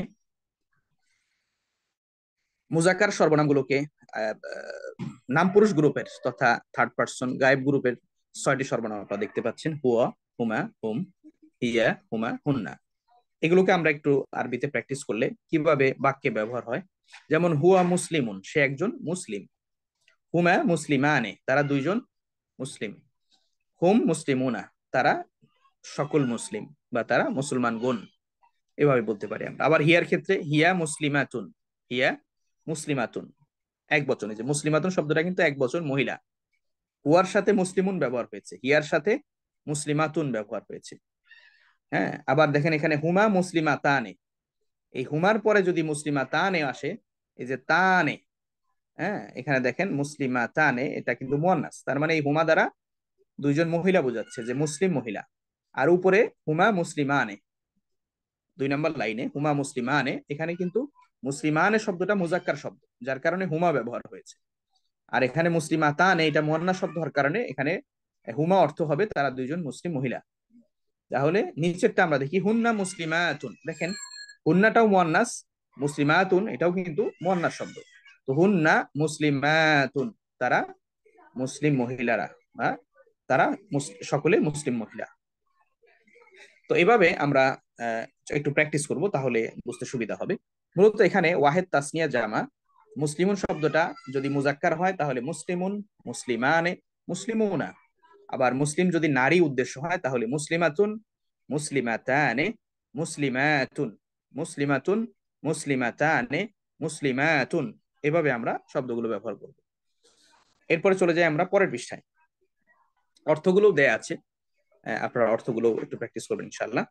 মুজাক্কার সর্বনামগুলোকে নাম পুরুষ গ্রুপের তথা থার্ড পার্সন গায়েব গ্রুপের ছয়টি সর্বনাম আপনারা দেখতে পাচ্ছেন। হুয়া, হুমা, হুম, হিয়া, হুমা, হুন্না। এগুলোকে আমরা একটু আরবিতে প্র্যাকটিস করলে কিভাবে বাক্যে ব্যবহার হয়। যেমন হুয়া মুসলিমুন সে একজন মুসলিম, হুমা মুসলিমানে তারা দুইজন মুসলিম, হুম মুসলিমুনা তারা সকল মুসলিম বা তারা মুসলমান গণ, এভাবে বলতে পারি আমরা। আবার হিয়ার ক্ষেত্রে হিয়া মুসলিমাতুন, হিয়া মুসলিমাতুন এক বচন, এই যে মুসলিমাতুন শব্দটা কিন্তু এক বচন মহিলা। হুয়ার সাথে মুসলিমুন ব্যবহার হয়েছে, হিয়ার সাথে মুসলিমাতুন ব্যবহার হয়েছে। হ্যাঁ, আবার দেখেন এখানে হুমা মুসলিমা তানে, এই হুমার পরে যদি মুসলিমা তানে আসে, এই যে তানে, হ্যাঁ এখানে দেখেন মুসলিমা তানে এটা কিন্তু মুয়ান্নাস, তার মানে এই হুমা দ্বারা দুইজন মহিলা বোঝাচ্ছে যে মুসলিম মহিলা। আর উপরে হুমা মুসলিমানে, দুই নম্বর লাইনে হুমা মুসলিমানে, এখানে কিন্তু মুসলিমানে শব্দটা মুজাক্কার শব্দ যার কারণে হুমা ব্যবহার হয়েছে। আর এখানে মুসলিমা তানে এটা মুয়ান্নাস শব্দ হওয়ার কারণে এখানে হুমা অর্থ হবে তারা দুইজন মুসলিম মহিলা। তাহলে নিচেরটা আমরা দেখি হুন্না মুসলিমাতুন, দেখেন হুন্নাটাও মুয়ান্নাস, মুসলিমাতুন এটাও কিন্তু মুয়ান্নাস শব্দ। তো হুন্না মুসলিমাতুন তারা মুসলিম মহিলারা, বা তারা সকলে মুসলিম মহিলা। তো এভাবে আমরা একটু প্র্যাকটিস করব, তাহলে বুঝতে সুবিধা হবে। মূলত এখানে ওয়াহেদ তাসনিয়া জামা, মুসলিমুন শব্দটা যদি মুজাক্কার হয় তাহলে মুসলিমুন, মুসলিমানে, মুসলিমুনা। আবার মুসলিম যদি নারী উদ্দেশ্য হয় তাহলে মুসলিমাতুন, মুসলিমাতানে, মুসলিমাতুন, মুসলিমাতুন, মুসলিমাতানে, মুসলিমাতুন। এভাবে আমরা শব্দগুলো ব্যবহার করব। এরপরে চলে যাই আমরা পরের পৃষ্ঠায়, অর্থগুলো দেয়া আছে, আপনারা অর্থগুলো একটু প্র্যাকটিস করবেন ইনশাআল্লাহ।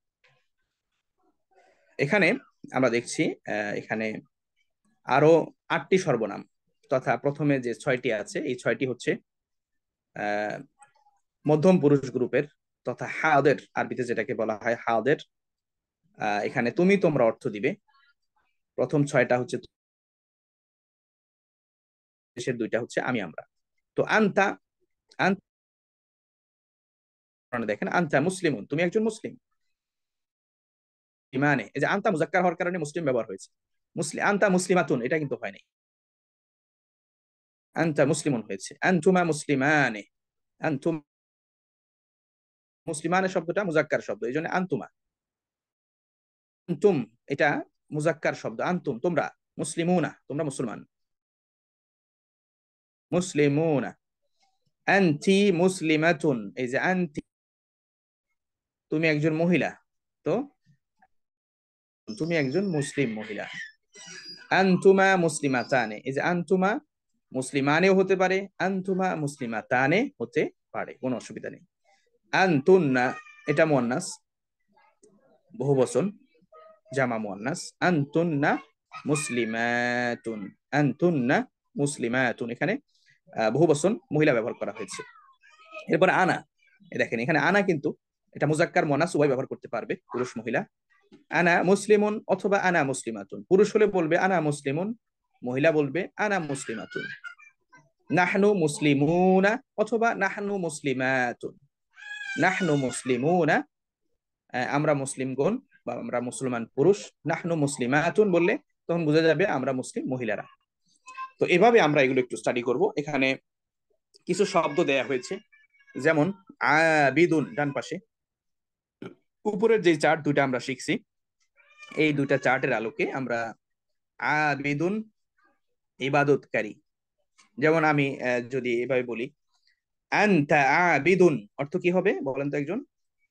এখানে আমরা দেখছি এখানে আরো আটটি সর্বনাম, তথা প্রথমে যে ছয়টি আছে এই ছয়টি হচ্ছে আহ মধ্যম পুরুষ গ্রুপের তথা হাদের, আরবিতে যেটাকে বলা হয় হাদের। আহ এখানে তুমি তোমরা অর্থ দিবে। প্রথম ছয়টা হচ্ছে দেশের, দুইটা হচ্ছে আমি আমরা। তো আনতা, আনতা দেখেন আনতা মুসলিমুন তুমি একজন মুসলিম, মুসলিমানে, এই যে আনতা মুজাক্কার হওয়ার কারণে মুসলিম ব্যবহার হয়েছে। মুসলিম আনতা মুসলিমাতুন এটা কিন্তু হয় নাই, আনতা মুসলিমুন হয়েছে। আনতুমা মুসলিমানে, আনতুম মুসলিমানে শব্দটা মুজাক্কার শব্দ, এই জন্য আনতুমা। আনতুম এটা মুজাক্কার শব্দ, আনতুম তোমরা, মুসলিমুনা তোমরা মুসলমান, মুসলিমুনা। আনতি মুসলিমাতুন, এই যে আনতি তুমি একজন মহিলা, তো তুমি একজন মুসলিম মহিলা। আনতুমা মুসলিমাতানে, এই যে আনতুমা মুসলিমানেও হতে পারে, আনতুমা মুসলিমাতানে হতে পারে, কোনো অসুবিধা নেই। আনতুন্না এটা মুয়ান্নাস বহুবচন, জামা মুয়ান্নাস। আনতুন্না মুসলিমাতুন, আনতুন্না মুসলিমাতুন, এখানে বহুবচন মহিলা ব্যবহার করা হয়েছে। এরপর আনা, দেখেন এখানে আনা কিন্তু এটা মুজাক্কার মুয়ান্নাস উভয় ব্যবহার করতে পারবে, পুরুষ মহিলা। আনা মুসলিমুন অথবা আনা মুসলিমাতুন, পুরুষ হলে বলবে আনা মুসলিমুন, মহিলা বলবে আনা মুসলিমাতুন। নাহনু মুসলিমুনা অথবা নাহনু মুসলিমাতুন, নাহনু মুসলিমুনা আমরা মুসলিমগণ বা আমরা মুসলমান পুরুষ, নাহনু মুসলিমাতুন বললে তখন বোঝা যাবে আমরা মুসলিম মহিলারা। তো এভাবে আমরা এগুলো একটু স্টাডি করব। এখানে কিছু শব্দ দেয়া হয়েছে, যেমন আবিদুন ডান পাশে, উপরের যে চার্ট দুইটা আমরা শিখছি, এই দুইটা চার্টের আলোকে আমরা আবিদুন ইবাদতকারী, যেমন আমি যদি এভাবে বলি আনতা আবিদুন, অর্থ কি হবে বলেন তো একজন?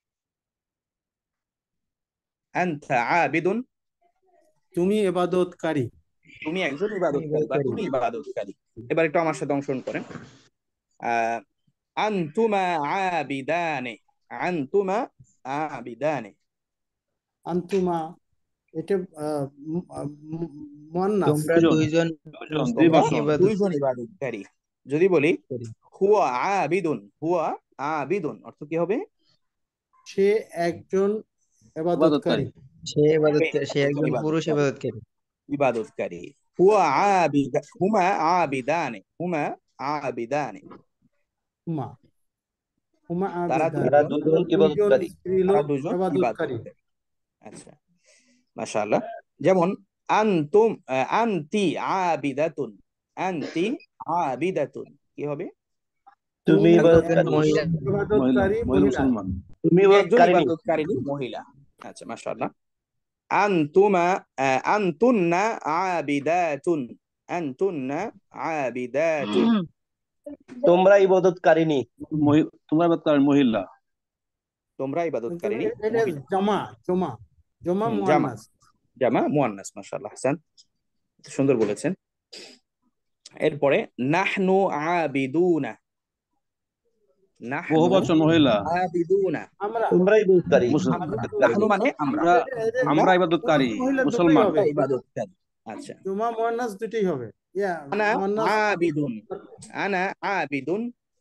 আনতা আবিদুন তুমি ইবাদতকারী, তুমি একজন ইবাদতকারী বা তুমি ইবাদতকারী। এবার একটু আমার সাথে অংশগ্রহণ করেন। আহ আনতুমা আবিদানে, আনতুমা আবিদানে। আনতুমা এটা মুয়ান্নাস, তোমরা দুইজন দুইজন ইবাদতকারী। যদি বলি হুয়া আবিদুন, হুয়া আবিদুন অর্থ কি হবে? সে একজন ইবাদতকারী, সে ইবাদতকারী, সে একজন পুরুষ ইবাদতকারী, ইবাদতকারী। হুয়া আবিদা, হুমা আবিদানে, হুমা আবিদানে, হুমা হুমা তারা আবিদান, দুজন ইবাদতকারী, তারা দুজন ইবাদতকারী। আচ্ছা মাশাআল্লাহ। যেমন আনতুম আনতি আবিদাতুন, আনতি আবিদাতুন কি হবে? তুমি ইবাদতকারী ইবাদতকারী মহিলা, তুমি একজন ইবাদতকারিণী ইবাদতকারিণী মহিলা। আচ্ছা মাশাআল্লাহ। আনতুমা আনতুন্না আবিদাতুন, আনতুন্না আবিদাতুন, তোমরা ইবাদতকারিণী তোমরা ইবাদতকারী মহিলা, তোমরা ইবাদতকারিণী এটা মহিলা। জামা জামা জামা হুম, জামা মুয়ান্নাস, জামা মুয়ান্নাস। মাশাআল্লাহ হাসান, সুন্দর বলেছেন। এরপরে নাহনু আবিদুনা, নাহনু বহুবচন মহিলা, আবিদুনা, আমরা তোমরা ইবাদতকারী নাহনু মানে আমরা, আমরা ইবাদতকারী মহিলা দুটোই মুসলমান। হবে, ইবাদতকারী। আচ্ছা জমা মুয়ান্নাস দুটোই হবে। ইয়া আনা মুয়ান্নাস আবিদুন, আনা আবিদুন,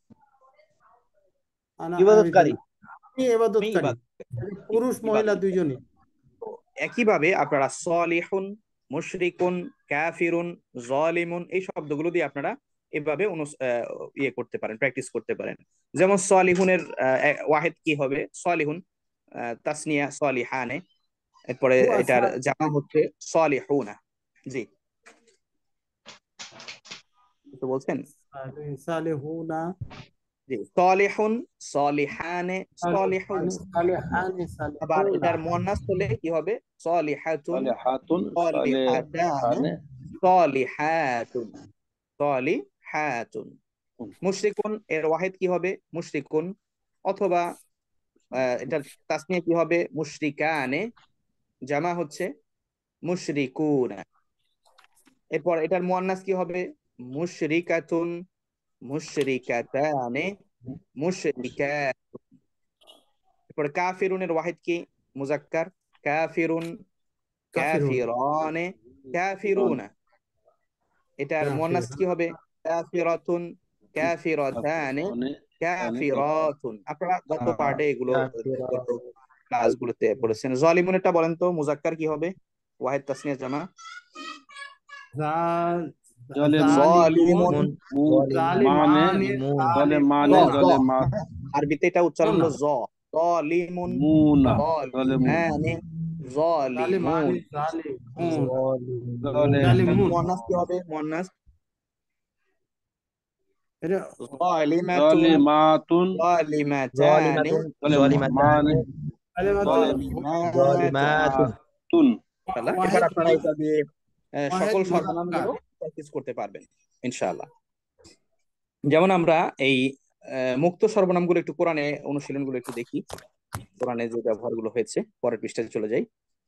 আনা ইবাদতকারী, আমি ইবাদতকারী, পুরুষ মহিলা দুইজনই। একইভাবে আপনারা সলিহুন, মুশরিকুন, কাফিরুন, জালিমুন এই শব্দগুলো দিয়ে আপনারা এভাবে ইয়ে করতে পারেন, প্র্যাকটিস করতে পারেন। যেমন সলিহুনের ওয়াহিদ কি হবে? সলিহুন তাসনিয়া সলিহানে, এরপরে এটার জামা হচ্ছে সলিহুনা। জি তো বলছেন সালেহুনা, জি সলিহুন, সলিহানে, সলিহুন। সালেহানি, আবার সালেহুনা, এটার মুয়ান্নাস হলে কি হবে? সলিহাতুন, সালেহাতুন, সলিহাতান, সলিহাতুন, সলিহাতুন। মুশরিকুন এর ওয়াহিদ কি হবে? মুশরিকুন, অথবা এটার তাসনিয়া কি হবে? মুশরিকানে, জামা হচ্ছে মুশরিকুনা। এরপর এটার মুয়ান্নাস কি হবে? মুশরিকাতুন, মুশরিকাতানে, মুশরিকাতুন। এরপর কাফিরুনের ওয়াহিদ কি? মুজাক্কার, কাফিরুন, কাফিরানে, কাফিরুনা। এটার মুয়ান্নাস কি হবে? কাফিরাতুন, কাফিরাতানে, কাফিরাতুন। আপনারা গত পার্টে এগুলো গত ক্লাসগুলোতে পড়েছেন। জালিমুনেরটা বলেন তো মুজাক্কার কি হবে? ওয়াহিদ তাসনিয়া জামা জালিমুন, আরবিতে এটা উচ্চারণ হলো জ, জালিমুন, জালিমানে, জালিম যালিমুন। আলিফ জালিমুন জালিম জালিমুন মুয়ান্নাস কি হবে? মুয়ান্নাস এটা যালিমাতুন, জালিমাতুন যালিমাতানি, জালিমান জালিমাতুন যালিমাতুন। তুন ইনশাআল্লাহ এবার ওয়াহিদ আপনারা এটা দিয়ে আহ, ওয়াহিদ সকল মুযাক্কার সর্বনামগুলো প্র্যাকটিস করতে পারবেন ইনশাআল্লাহ। যেমন আমরা এই আহ, মুক্ত সর্বনামগুলো একটু কোরআনে অনুশীলনগুলো একটু দেখি, কোরআনে যে ব্যবহারগুলো হয়েছে। পরের পৃষ্ঠায় চলে যাই।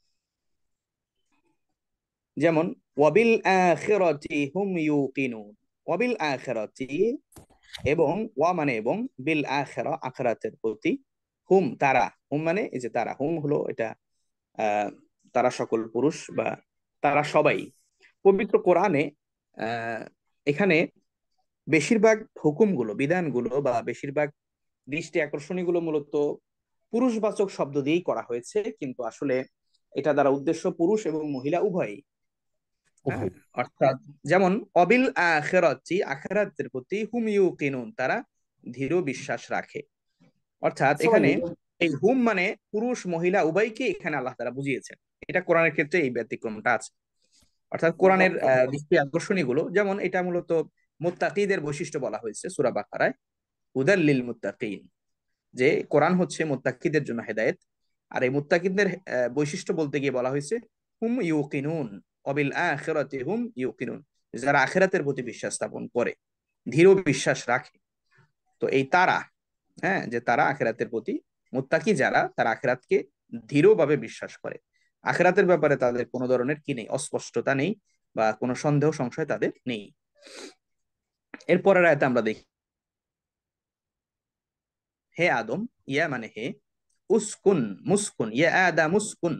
যেমন ওয়াবিল আখিরাতি হুম ইউকিনুন, ওয়াবিল আখিরাতি এবং, ওয়া মানে এবং, বিল আখিরা আখিরাতের প্রতি, হুম তারা, হুম মানে এই যে তারা, হুম হলো এটা আহ তারা সকল পুরুষ বা তারা সবাই। পবিত্র কোরআনে আহ এখানে বেশিরভাগ হুকুমগুলো, বিধানগুলো বা বেশিরভাগ দৃষ্টি আকর্ষণীয়গুলো মূলত পুরুষবাচক শব্দ দিয়েই করা হয়েছে, কিন্তু আসলে এটা দ্বারা উদ্দেশ্য পুরুষ এবং মহিলা উভয়ই। হ্যাঁ, অর্থাৎ যেমন অবিল আখিরাতি, আখিরাতের প্রতি, হুম ইউকিনুন তারা দৃঢ় বিশ্বাস রাখে। অর্থাৎ এখানে এই হুম মানে পুরুষ মহিলা উভয়কে এখানে আল্লাহ তাআলা বুঝিয়েছেন। এটা কোরআনের ক্ষেত্রে এই ব্যতিক্রমটা আছে। অর্থাৎ কোরআনের আহ, দৃষ্টি আকর্ষণীয় গুলো, যেমন এটা মূলত মুত্তাকিদের বৈশিষ্ট্য বলা হয়েছে সূরা বাকারায়, হুদাল লিল মুত্তাকিন, যে কোরআন হচ্ছে মুত্তাকিদের জন্য হেদায়েত। আর এই মুত্তাকিদের আহ, বৈশিষ্ট্য বলতে গিয়ে বলা হয়েছে হুম ইউকিনুন, অবিল আখিরাতি হুম ইউকিনুন, যারা আখিরাতের প্রতি বিশ্বাস স্থাপন করে, দৃঢ় বিশ্বাস রাখে। তো এই তারা, হ্যাঁ, যে তারা আখিরাতের প্রতি মুত্তাকি যারা, তারা আখিরাতকে দৃঢ়ভাবে বিশ্বাস করে। আখিরাতের ব্যাপারে তাদের কোনো ধরনের কি নেই, অস্পষ্টতা নেই বা কোনো সন্দেহ সংশয় তাদের নেই। এরপরের আয়াতে আমরা দেখি, হে আদম, ইয়া মানে হে, উসকুন মুসকুন, ইয়া আদা মুসকুন,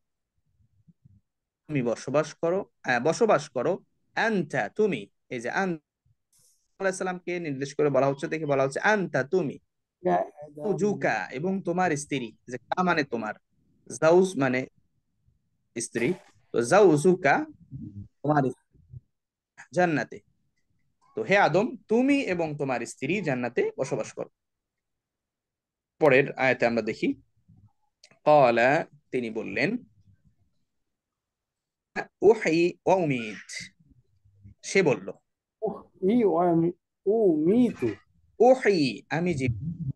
তুমি বসবাস করো, আহ, বসবাস করো, আনতা তুমি, এই যে আনতা আলাইহিস সালামকে নির্দেশ করে বলা হচ্ছে, দেখে বলা হচ্ছে আনতা তুমি, জুকা এবং তোমার স্ত্রী, যে কা মানে তোমার, জাউজ মানে স্ত্রী, তো জাউজুকা তোমার স্ত্রী, জান্নাতে। তো হে আদম, তুমি এবং তোমার স্ত্রী জান্নাতে বসবাস করো। পরের আয়াতে আমরা দেখি, ক্বালা তিনি বললেন, উহয়ি ওয়া উমীত, সে বলল, ই ওয়ামি ও মিতু উহয়ি আমি যে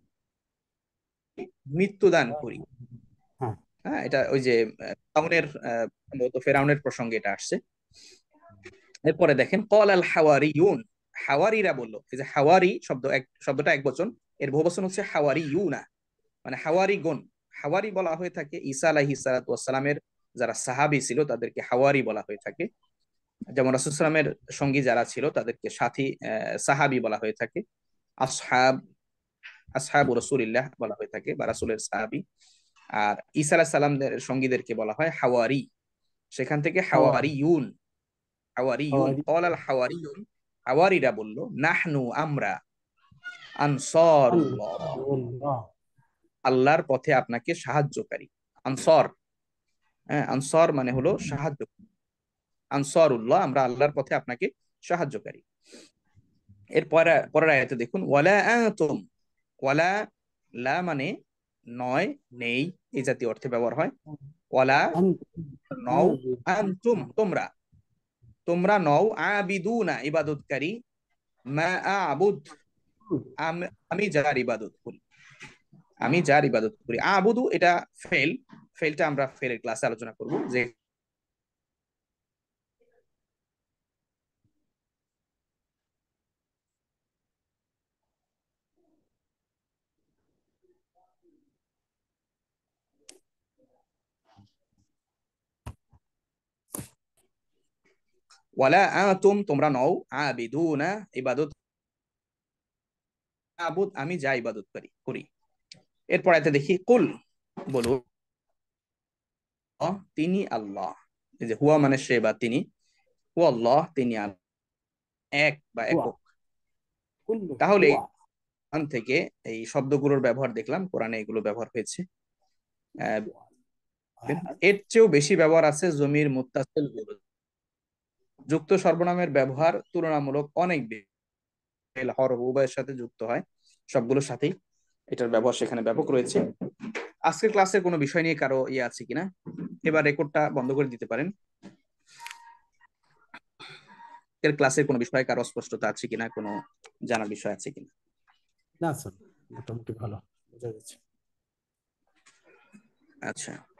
মৃত্যুদান করি। হ্যাঁ হ্যাঁ, এটা ওই যে আহ, ফেরাউনের আহ, সম্ভবত ফেরাউনের প্রসঙ্গে এটা আসছে। এরপরে দেখেন, ক্বাল আল হাওয়ারিয়ুন, হাওয়ারিরা বলল, এই যে হাওয়ারি শব্দ, এক শব্দটা এক বচন, এর বহুবচন হচ্ছে হাওয়ারিয়ুনা, মানে হাওয়ারিগণ। হাওয়ারি বলা হয়ে থাকে ঈসা আলাইহিস সালাতু ওয়াস সালামের যারা সাহাবী ছিল তাদেরকে হাওয়ারি বলা হয়ে থাকে। যেমন রাসূল সাল্লাল্লাহু আলাইহি ওয়াসাল্লামের সঙ্গী যারা ছিল তাদেরকে সাথী, আহ, সাহাবী বলা হয়ে থাকে। আসহাব, আসহাবু রাসূলিল্লাহ বলা হয়ে থাকে, বা রাসূলের সাহাবী। আর ঈসা আলাইহিস সালামের সঙ্গীদেরকে বলা হয় হাওয়ারি, সেখান থেকে হাওয়ারিয়ুন, হাওয়ারিয়ুন। ক্বাল আল হাওয়ারিয়ুন, হাওয়ারিরা বলল, নাহনু আমরা, আনসারুল্লাহ, আল্লাহ আল্লাহর পথে আপনাকে সাহায্যকারী। আনসার, হ্যাঁ, আনসার মানে হলো সাহায্য, আনসারুল্লাহ আমরা আল্লাহর পথে আপনাকে সাহায্যকারী। এর পরে পরের আয়াতে দেখুন, ওয়ালা আনতুম, ওয়ালা, লা মানে নয়, নেই, এই জাতীয় অর্থে ব্যবহার হয়। ওয়ালা নও, আনতুম তোমরা, তোমরা নও, আবিদুনা ইবাদতকারী, মা আবুদ আম- আমি যার ইবাদত করি, আমি যার ইবাদত করি। আবুদু এটা ফেল, ফেলটা আমরা ফেলের ক্লাসে আলোচনা করব, যে ওয়ালা আনতুম তোমরা নও, আবিদুনা ইবাদত, আবুদ আমি যা ইবাদত করি করি। এরপর এতে দেখি, কুল বলো, তিনি আল্লাহ, এই যে হুয়া মানে সে বা তিনি, হু আল্লাহ তিনি আল্লাহ, এক বা একক। তাহলে এখান থেকে এই শব্দগুলোর ব্যবহার দেখলাম, কোরআনে এগুলো ব্যবহার হয়েছে। আহ, এর চেয়েও বেশি ব্যবহার আছে জমির মুত্তাসিল গুলো, যুক্ত সর্বনামের ব্যবহার তুলনামূলক অনেক বেশি, হরফ উভয়ের সাথে যুক্ত হয়, সবগুলোর সাথেই এটার ব্যবহার সেখানে ব্যাপক রয়েছে। আজকের ক্লাসে কোনো বিষয় নিয়ে কারো ইয়ে আছে কিনা, এবার রেকর্ডটা বন্ধ করে দিতে পারেন। এর ক্লাসের কোনো বিষয়ে কারো অস্পষ্টতা আছে কিনা, কোনো জানার বিষয় আছে কিনা? না স্যার, মোটামুটি ভালো বোঝা যাচ্ছে। আচ্ছা।